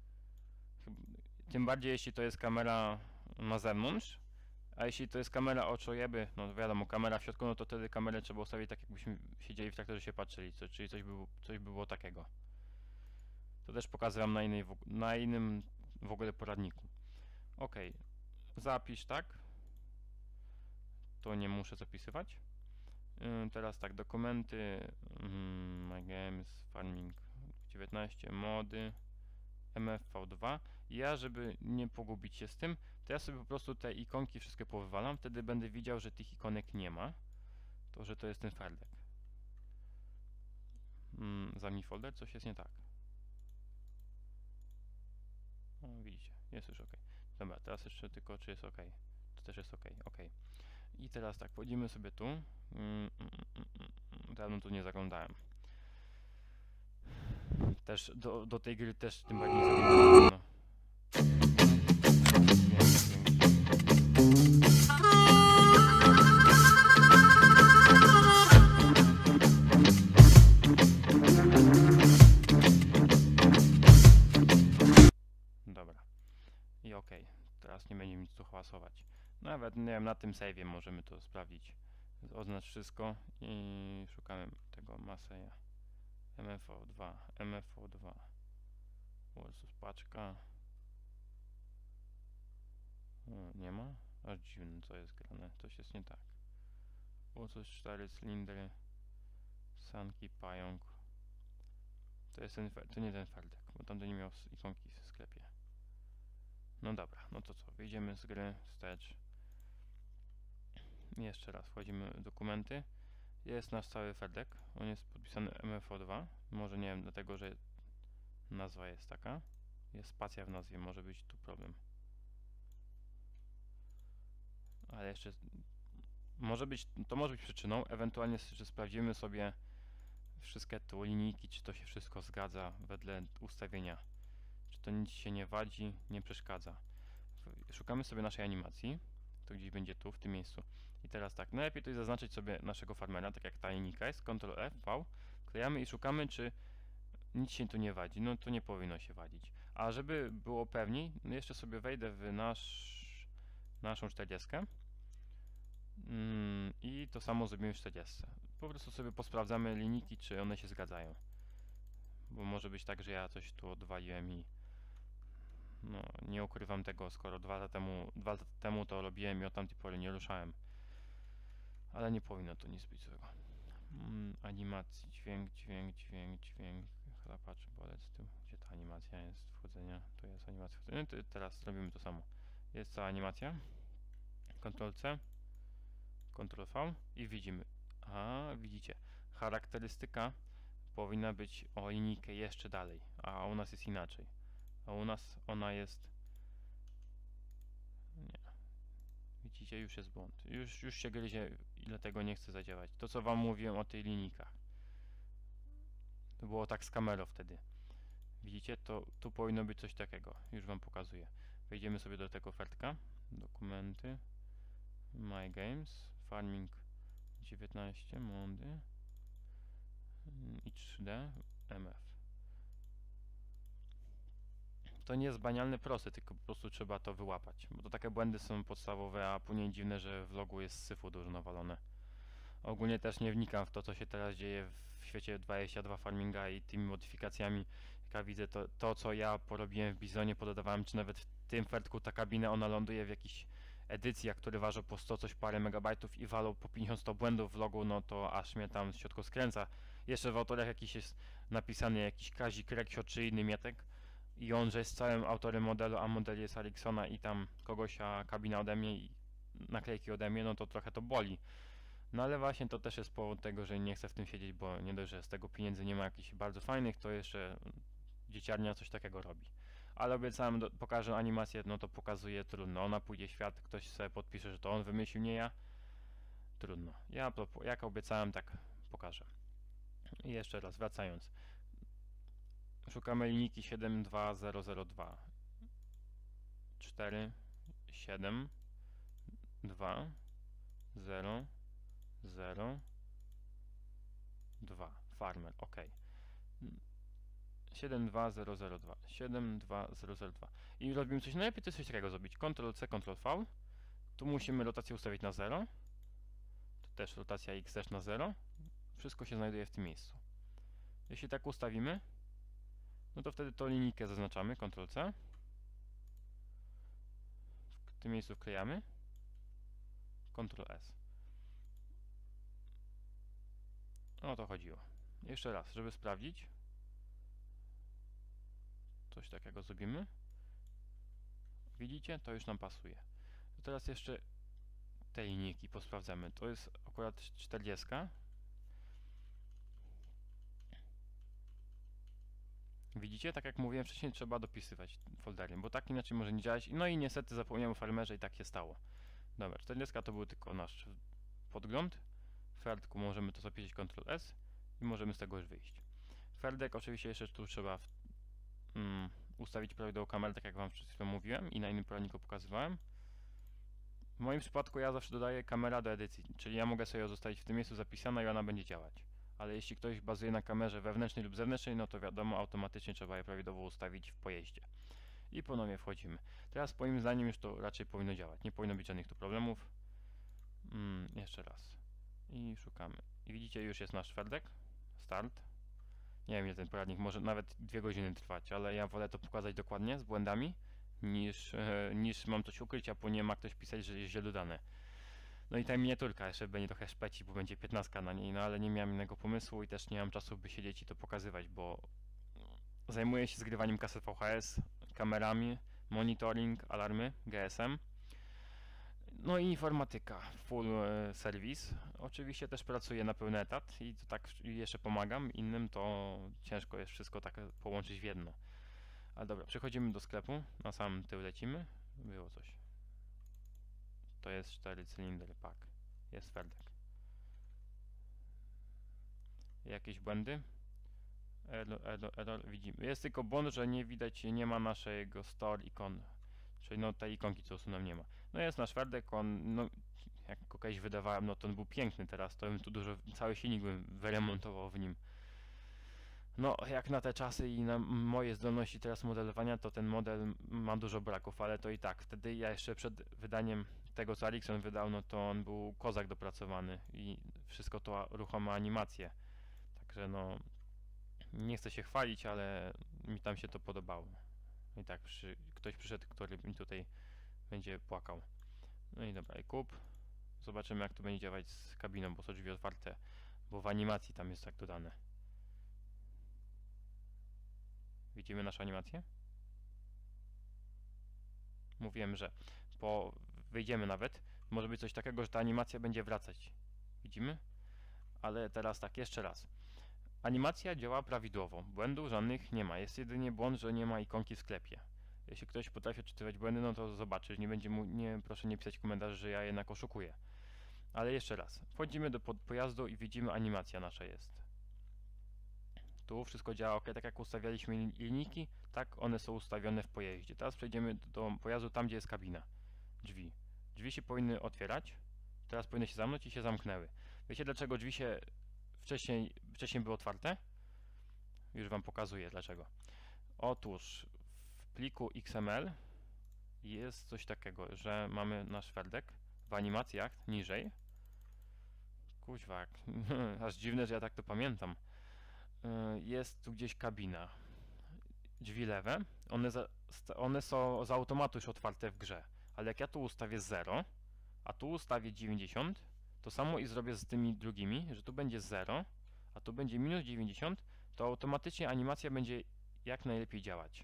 Tym bardziej, jeśli to jest kamera na zewnątrz, a jeśli to jest kamera oczojeby, no wiadomo, kamera w środku, no to wtedy kamerę trzeba ustawić tak, jakbyśmy siedzieli w traktorze, się patrzyli, co, czyli coś by, coś by było takiego. To też pokazywam na, innej, na innym w ogóle poradniku. Ok, zapisz tak. To nie muszę zapisywać. Yy, teraz tak, dokumenty, yy, My Games, Farming dziewiętnaście, mody, M F V dwa. Ja, żeby nie pogubić się z tym, to ja sobie po prostu te ikonki wszystkie powywalam, wtedy będę widział, że tych ikonek nie ma. To, że to jest ten Ferdek. Mm, zamknij folder, coś jest nie tak. O, widzicie, jest już ok. Dobra, teraz jeszcze tylko, czy jest ok. To też jest ok, ok. I teraz tak, wchodzimy sobie tu. Mm, mm, mm, mm, dawno tu nie zaglądałem. Też do, do tej gry też tym bardziej nie zaglądałem. No. Dobra. I ok. Teraz nie będziemy nic tu hałasować. Nawet, nie wiem, na tym save'ie możemy to sprawdzić. Oznacz wszystko i szukamy tego Maseja. M F V dwa, M F V dwa versus paczka. O, nie ma? Aż dziwne, co jest grane. Coś jest nie tak. Versus cztery cylindry. Sanki, pająk. To jest ten, to nie ten Ferdek, bo tamten nie miał ikonki w sklepie. No dobra, no to co? Wyjdziemy z gry, wstecz. Jeszcze raz wchodzimy w dokumenty. Jest nasz cały Ferdek. On jest podpisany M F V dwa. Może nie wiem, dlatego że nazwa jest taka. Jest spacja w nazwie, może być tu problem. Ale jeszcze może być, to może być przyczyną. Ewentualnie jeszcze sprawdzimy sobie wszystkie tu linijki, czy to się wszystko zgadza wedle ustawienia. Czy to nic się nie wadzi, nie przeszkadza. Szukamy sobie naszej animacji. To gdzieś będzie tu, w tym miejscu. I teraz tak, najlepiej to jest zaznaczyć sobie naszego farmera, tak jak ta linijka jest, Ctrl F, V, klejamy i szukamy, czy nic się tu nie wadzi. No to nie powinno się wadzić. A żeby było pewniej, no jeszcze sobie wejdę w nasz, naszą czterdziestkę mm, i to samo zrobimy w czterdziestce. Po prostu sobie posprawdzamy linijki, czy one się zgadzają. Bo może być tak, że ja coś tu odwaliłem i no, nie ukrywam tego, skoro dwa lata temu, dwa lata temu to robiłem i od tamtej pory nie ruszałem. Ale nie powinno to nic być złego. Mm, animacji, dźwięk, dźwięk, dźwięk, dźwięk, chlapaczy, bolec, tu, gdzie ta animacja jest wchodzenia, to jest animacja wchodzenia, to teraz robimy to samo. Jest cała animacja, Ctrl C, Ctrl V i widzimy, a widzicie, charakterystyka powinna być o linijkę jeszcze dalej, a u nas jest inaczej. A u nas ona jest... Nie. Widzicie, już jest błąd. Już, już się gryzie i dlatego nie chce zadziałać. To, co wam mówiłem o tej linijkach. To było tak z kamerą wtedy. Widzicie, to tu powinno być coś takiego. Już wam pokazuję. Wejdziemy sobie do tego Ferdka. Dokumenty. My Games. Farming dziewiętnaście. Mody. I trzy D. M F. to nie jest banialny prosty, tylko po prostu trzeba to wyłapać. Bo to takie błędy są podstawowe, a później dziwne, że w logu jest syfu dużo nawalone. Ogólnie też nie wnikam w to, co się teraz dzieje w świecie dwadzieścia dwa farminga i tymi modyfikacjami. Jak widzę, to, to co ja porobiłem w Bizonie, pododawałem, czy nawet w tym Fertku ta kabina, ona ląduje w jakichś edycjach, które ważą po sto coś parę megabajtów i walą po pięćdziesiąt sto błędów w logu, no to aż mnie tam z środku skręca. Jeszcze w autorach jakiś jest napisany jakiś Kazik Reksio czy inny Mietek i on, że jest całym autorem modelu, a model jest Ericssona i tam kogoś, a kabina ode mnie i naklejki ode mnie, no to trochę to boli. No ale właśnie to też jest powód tego, że nie chcę w tym siedzieć, bo nie dość, że z tego pieniędzy nie ma jakichś bardzo fajnych, to jeszcze dzieciarnia coś takiego robi. Ale obiecałem, do, pokażę animację, no to pokazuję, trudno, ona pójdzie w świat, ktoś sobie podpisze, że to on wymyślił, nie ja. Trudno. Ja to, jak obiecałem, tak pokażę. I jeszcze raz, wracając. Szukamy linijki siedem dwa zero zero dwa. cztery, siedem, dwa, zero, zero, dwa. Farmer, ok. siedem dwa zero zero dwa. siedem dwa zero zero dwa. I robimy coś, najlepiej to jest coś takiego zrobić. kontrol C, kontrol V. Tu musimy rotację ustawić na zero. Tu też rotacja X też na zero. Wszystko się znajduje w tym miejscu. Jeśli tak ustawimy, no to wtedy tą linijkę zaznaczamy, kontrol C. W tym miejscu wklejamy. kontrol S. O to chodziło. Jeszcze raz, żeby sprawdzić. Coś takiego zrobimy. Widzicie? To już nam pasuje. To teraz jeszcze te linijki posprawdzamy. To jest akurat czterdzieści. Widzicie? Tak jak mówiłem wcześniej, trzeba dopisywać foldery, bo tak inaczej może nie działać. No i niestety zapomniałem o farmerze i tak się stało. Dobra, czterdzieści to był tylko nasz podgląd. W Fertku możemy to zapisać kontrol S i możemy z tego już wyjść. Ferdek oczywiście jeszcze tu trzeba w, mm, ustawić prawidłową kamerę, tak jak wam przed chwilą mówiłem i na innym poradniku pokazywałem. W moim przypadku ja zawsze dodaję kamera do edycji, czyli ja mogę sobie ją zostawić w tym miejscu zapisana i ona będzie działać. Ale jeśli ktoś bazuje na kamerze wewnętrznej lub zewnętrznej, no to wiadomo, automatycznie trzeba je prawidłowo ustawić w pojeździe. I ponownie wchodzimy. Teraz moim zdaniem już to raczej powinno działać. Nie powinno być żadnych tu problemów. Mm, jeszcze raz. I szukamy. I widzicie, już jest nasz Ferdek. Start. Nie wiem, ile ten poradnik może nawet dwie godziny trwać, ale ja wolę to pokazać dokładnie, z błędami, niż, e, niż mam coś ukryć, a później ma ktoś pisać, że jest źle dodane. No i ta miniaturka jeszcze będzie trochę szpeci, bo będzie piętnastka na niej, no ale nie miałem innego pomysłu i też nie mam czasu, by siedzieć i to pokazywać, bo zajmuję się zgrywaniem kaset V H S, kamerami, monitoring, alarmy, G S M. No i informatyka, full e, service. Oczywiście też pracuję na pełny etat i to tak jeszcze pomagam innym, to ciężko jest wszystko tak połączyć w jedno. Ale dobra, przechodzimy do sklepu, na sam tył lecimy. Było coś. To jest cztery cylindry, pak. Jest Ferdek. Jakieś błędy? Error, error, error, widzimy. Jest tylko błąd, że nie widać, nie ma naszego store ikon. Czyli no tej ikonki, co usunąłem, nie ma. No jest nasz Ferdek, on, no jak go kiedyś wydawałem, no to on był piękny, teraz to bym tu dużo, cały silnik bym wyremontował w nim. No jak na te czasy i na moje zdolności teraz modelowania, to ten model ma dużo braków, ale to i tak. Wtedy ja jeszcze przed wydaniem tego, co Ericsson wydał, no to on był kozak dopracowany i wszystko to ruchome animacje. Także no, nie chcę się chwalić, ale mi tam się to podobało. I tak przy, ktoś przyszedł, który mi tutaj będzie płakał. No i dobra, i kup. Zobaczymy, jak to będzie działać z kabiną, bo są drzwi otwarte, bo w animacji tam jest tak dodane. Widzimy naszą animację? Mówiłem, że po wyjdziemy nawet, może być coś takiego, że ta animacja będzie wracać. Widzimy? Ale teraz tak, jeszcze raz. Animacja działa prawidłowo, błędów żadnych nie ma, jest jedynie błąd, że nie ma ikonki w sklepie. Jeśli ktoś potrafi odczytywać błędy, no to zobaczy, nie będzie mu, nie, proszę nie pisać komentarzy, że ja jednak oszukuję. Ale jeszcze raz, wchodzimy do pojazdu i widzimy, animacja nasza jest. Tu wszystko działa ok, tak jak ustawialiśmy linijki, tak one są ustawione w pojeździe. Teraz przejdziemy do pojazdu, tam gdzie jest kabina. Drzwi. Drzwi się powinny otwierać, teraz powinny się zamknąć i się zamknęły. Wiecie, dlaczego drzwi się wcześniej, wcześniej były otwarte? Już wam pokazuję dlaczego. Otóż w pliku X M L jest coś takiego, że mamy nasz Ferdek w animacjach niżej. Kuźwa, jak, aż dziwne, że ja tak to pamiętam. Jest tu gdzieś kabina. Drzwi lewe, one, za, one są z automatu już otwarte w grze. Ale jak ja tu ustawię zero, a tu ustawię dziewięćdziesiąt, to samo i zrobię z tymi drugimi, że tu będzie zero, a tu będzie minus dziewięćdziesiąt, to automatycznie animacja będzie jak najlepiej działać.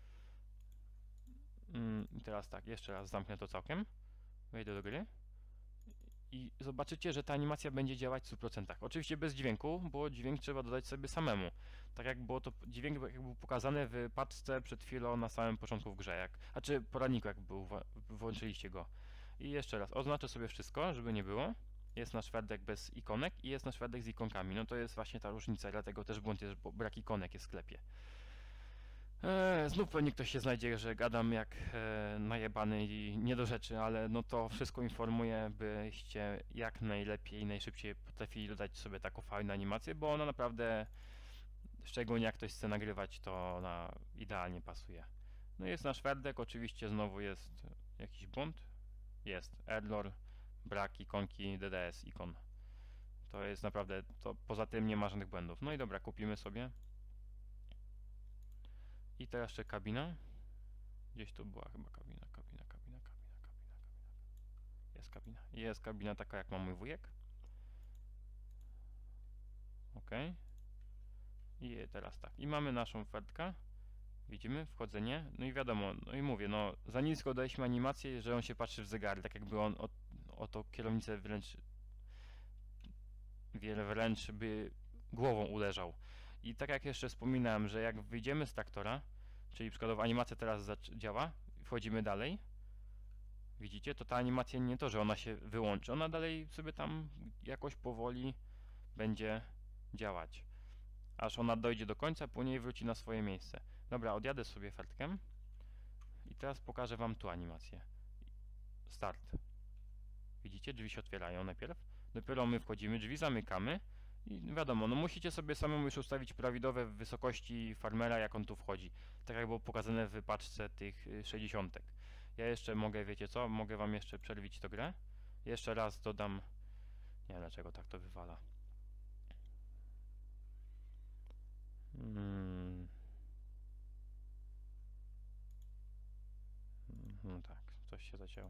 I teraz tak, jeszcze raz zamknę to całkiem, wejdę do gry i zobaczycie, że ta animacja będzie działać w stu procentach. Oczywiście bez dźwięku, bo dźwięk trzeba dodać sobie samemu. Tak jak było to, dźwięk jak był pokazany w paczce przed chwilą na samym początku w grze, jak, a czy poradniku jak był, włączyliście go. I jeszcze raz, oznaczę sobie wszystko, żeby nie było. Jest nasz Ferdek bez ikonek i jest nasz Ferdek z ikonkami. No to jest właśnie ta różnica, dlatego też błąd jest, bo brak ikonek jest w sklepie. Eee, znów pewnie ktoś się znajdzie, że gadam jak e, najebany i nie do rzeczy, ale no to wszystko informuję, byście jak najlepiej i najszybciej potrafili dodać sobie taką fajną animację, bo ona naprawdę, szczególnie jak ktoś chce nagrywać, to ona idealnie pasuje. No jest nasz Ferdek, oczywiście znowu jest jakiś błąd, jest error, brak ikonki D D S ikon. To jest naprawdę, to poza tym nie ma żadnych błędów. No i dobra, kupimy sobie. I teraz jeszcze kabina. Gdzieś tu była chyba kabina, kabina, kabina, kabina, kabina, kabina. Jest kabina. Jest kabina taka jak ma mój wujek. Ok. I teraz tak. I mamy naszą Ferdka. Widzimy wchodzenie. No i wiadomo, no i mówię, no za nisko daliśmy animację, że on się patrzy w zegar, tak jakby on o, o to kierownicę wręcz wiele wręcz by głową uderzał. I tak jak jeszcze wspominałem, że jak wyjdziemy z traktora, czyli przykładowo animacja teraz działa, wchodzimy dalej, widzicie, to ta animacja nie to, że ona się wyłączy, ona dalej sobie tam jakoś powoli będzie działać, aż ona dojdzie do końca, później wróci na swoje miejsce. Dobra, odjadę sobie Ferdkiem i teraz pokażę wam tu animację. Start. Widzicie, drzwi się otwierają najpierw, dopiero my wchodzimy, drzwi zamykamy. I wiadomo, no musicie sobie samemu już ustawić prawidłowe wysokości farmera, jak on tu wchodzi. Tak jak było pokazane w paczce tych sześćdziesiątek. Ja jeszcze mogę, wiecie co, mogę wam jeszcze przerwić tę grę. Jeszcze raz dodam... Nie wiem dlaczego tak to wywala. Hmm. No tak, coś się zacięło.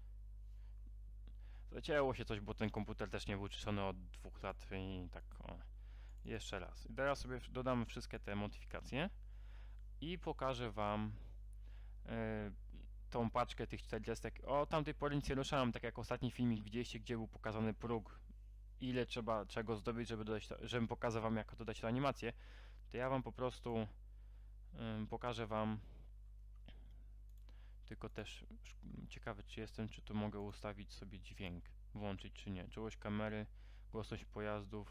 Zacięło się coś, bo ten komputer też nie był czyszczony od dwóch lat i tak o. Jeszcze raz. I teraz sobie dodam wszystkie te modyfikacje i pokażę wam yy, tą paczkę tych czterdziestek. O tamtej pory nic nie ruszałem, tak jak ostatni filmik widzieliście, gdzie był pokazany próg, ile trzeba czego zdobyć, żeby dodać, to, żebym pokazał wam, jak dodać tę animację. To ja wam po prostu yy, pokażę wam. Tylko też ciekawy, czy jestem, czy tu mogę ustawić sobie dźwięk, włączyć czy nie. Czułość kamery, głośność pojazdów.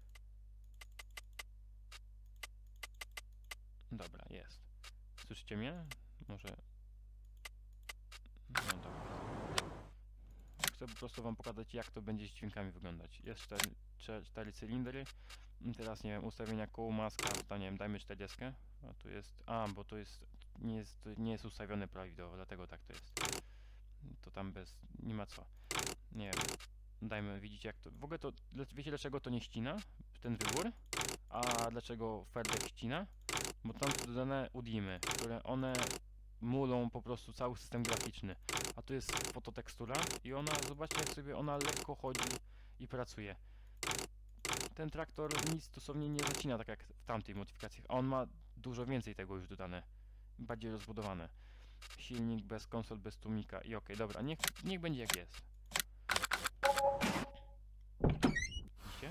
Dobra, jest. Słyszycie mnie? Może... No dobra. Chcę po prostu wam pokazać, jak to będzie z dźwiękami wyglądać. Jest cztery, cztery cylindry. Teraz nie wiem, ustawienia kół, maska, to nie wiem, dajmy czterdzieści. A tu jest... A, bo to jest... Nie jest, nie jest ustawione prawidłowo, dlatego tak to jest. To tam bez... nie ma co. Nie wiem. Dajmy, widzicie jak to... W ogóle to... Wiecie dlaczego to nie ścina? Ten wybór? A dlaczego Ferdek ścina? Bo tam są dodane udimy, które one mulą po prostu cały system graficzny. A tu jest fototekstura i ona, zobaczcie jak sobie ona lekko chodzi i pracuje. Ten traktor nic stosownie nie zacina, tak jak w tamtej modyfikacji, a on ma dużo więcej tego już dodane. Bardziej rozbudowane. Silnik bez konsol, bez tłumika i okej, okay, dobra, niech, niech będzie jak jest. Widzicie?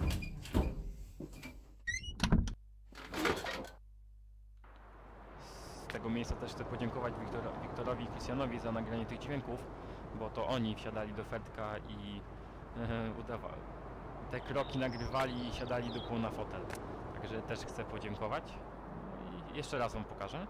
Z tego miejsca też chcę podziękować Wiktor, Wiktorowi i Krystianowi za nagranie tych dźwięków, bo to oni wsiadali do Ferdka i e, udawali. Te kroki nagrywali i siadali do pół na fotel. Także też chcę podziękować. I jeszcze raz wam pokażę.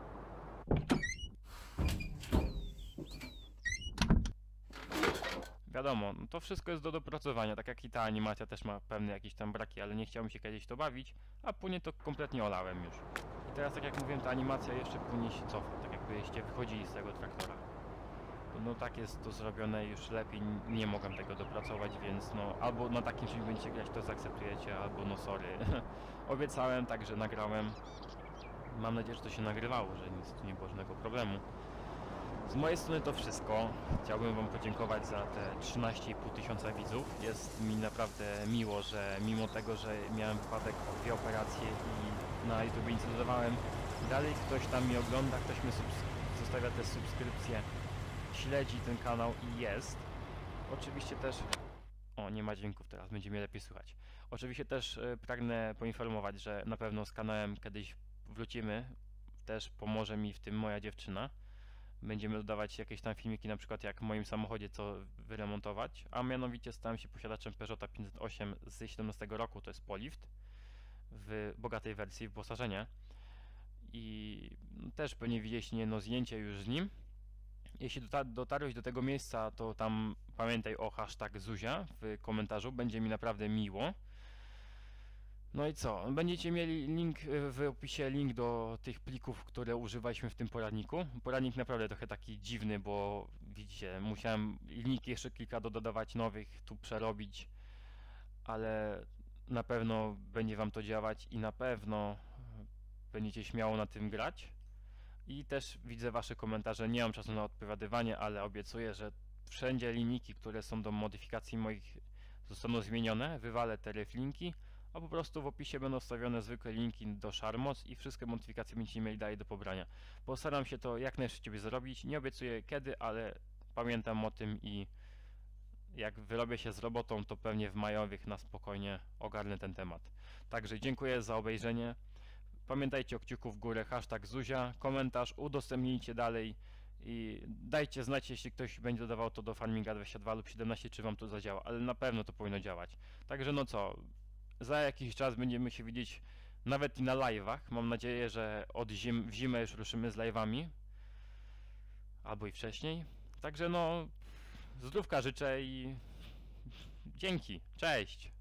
Wiadomo, no to wszystko jest do dopracowania, tak jak i ta animacja też ma pewne jakieś tam braki, ale nie chciałem się kiedyś to bawić, a później to kompletnie olałem już. I teraz tak jak mówiłem, ta animacja jeszcze później się cofa, tak jakby żebyście wychodzili z tego traktora. No tak jest to zrobione, już lepiej nie mogłem tego dopracować, więc no albo na takim czymś będziecie grać, to zaakceptujecie, albo no sorry. Obiecałem, także nagrałem. Mam nadzieję, że to się nagrywało, że nic tu nie było żadnego problemu. Z mojej strony to wszystko. Chciałbym wam podziękować za te trzynaście i pół tysiąca widzów. Jest mi naprawdę miło, że mimo tego, że miałem wypadek o dwie operacje i na YouTube nic nie dodawałem, dalej ktoś tam mnie ogląda, ktoś mnie zostawia te subskrypcje, śledzi ten kanał i jest. Oczywiście też... O, nie ma dźwięków teraz, będzie mnie lepiej słychać. Oczywiście też y, pragnę poinformować, że na pewno z kanałem kiedyś wrócimy. Też pomoże mi w tym moja dziewczyna. Będziemy dodawać jakieś tam filmiki, na przykład jak w moim samochodzie co wyremontować, a mianowicie stałem się posiadaczem Peugeota pięćset osiem z siedemnastego roku, to jest Polift, w bogatej wersji, wyposażenie. I też pewnie widzieliście jedno zdjęcie już z nim. Jeśli dotarłeś do tego miejsca, to tam pamiętaj o hashtag Zuzia w komentarzu, będzie mi naprawdę miło. No i co? Będziecie mieli link w opisie, link do tych plików, które używaliśmy w tym poradniku. Poradnik naprawdę trochę taki dziwny, bo widzicie, musiałem linki jeszcze kilka dodawać nowych, tu przerobić, ale na pewno będzie wam to działać i na pewno będziecie śmiało na tym grać. I też widzę wasze komentarze, nie mam czasu na odpowiadywanie, ale obiecuję, że wszędzie linki, które są do modyfikacji moich, zostaną zmienione, wywalę te reflinki, a po prostu w opisie będą wstawione zwykłe linki do Szarmoc i wszystkie modyfikacje będziecie mieli dalej do pobrania. Postaram się to jak najszybciej zrobić, nie obiecuję kiedy, ale pamiętam o tym i jak wyrobię się z robotą, to pewnie w majowych na spokojnie ogarnę ten temat. Także dziękuję za obejrzenie. Pamiętajcie o kciuku w górę, hashtag Zuzia, komentarz, udostępnijcie dalej i dajcie znać, jeśli ktoś będzie dodawał to do Farminga dwadzieścia dwa lub siedemnaście, czy wam to zadziała, ale na pewno to powinno działać. Także no co, za jakiś czas będziemy się widzieć nawet i na live'ach. Mam nadzieję, że od zim, w zimę już ruszymy z live'ami, albo i wcześniej. Także no, zdrówka życzę i dzięki, cześć!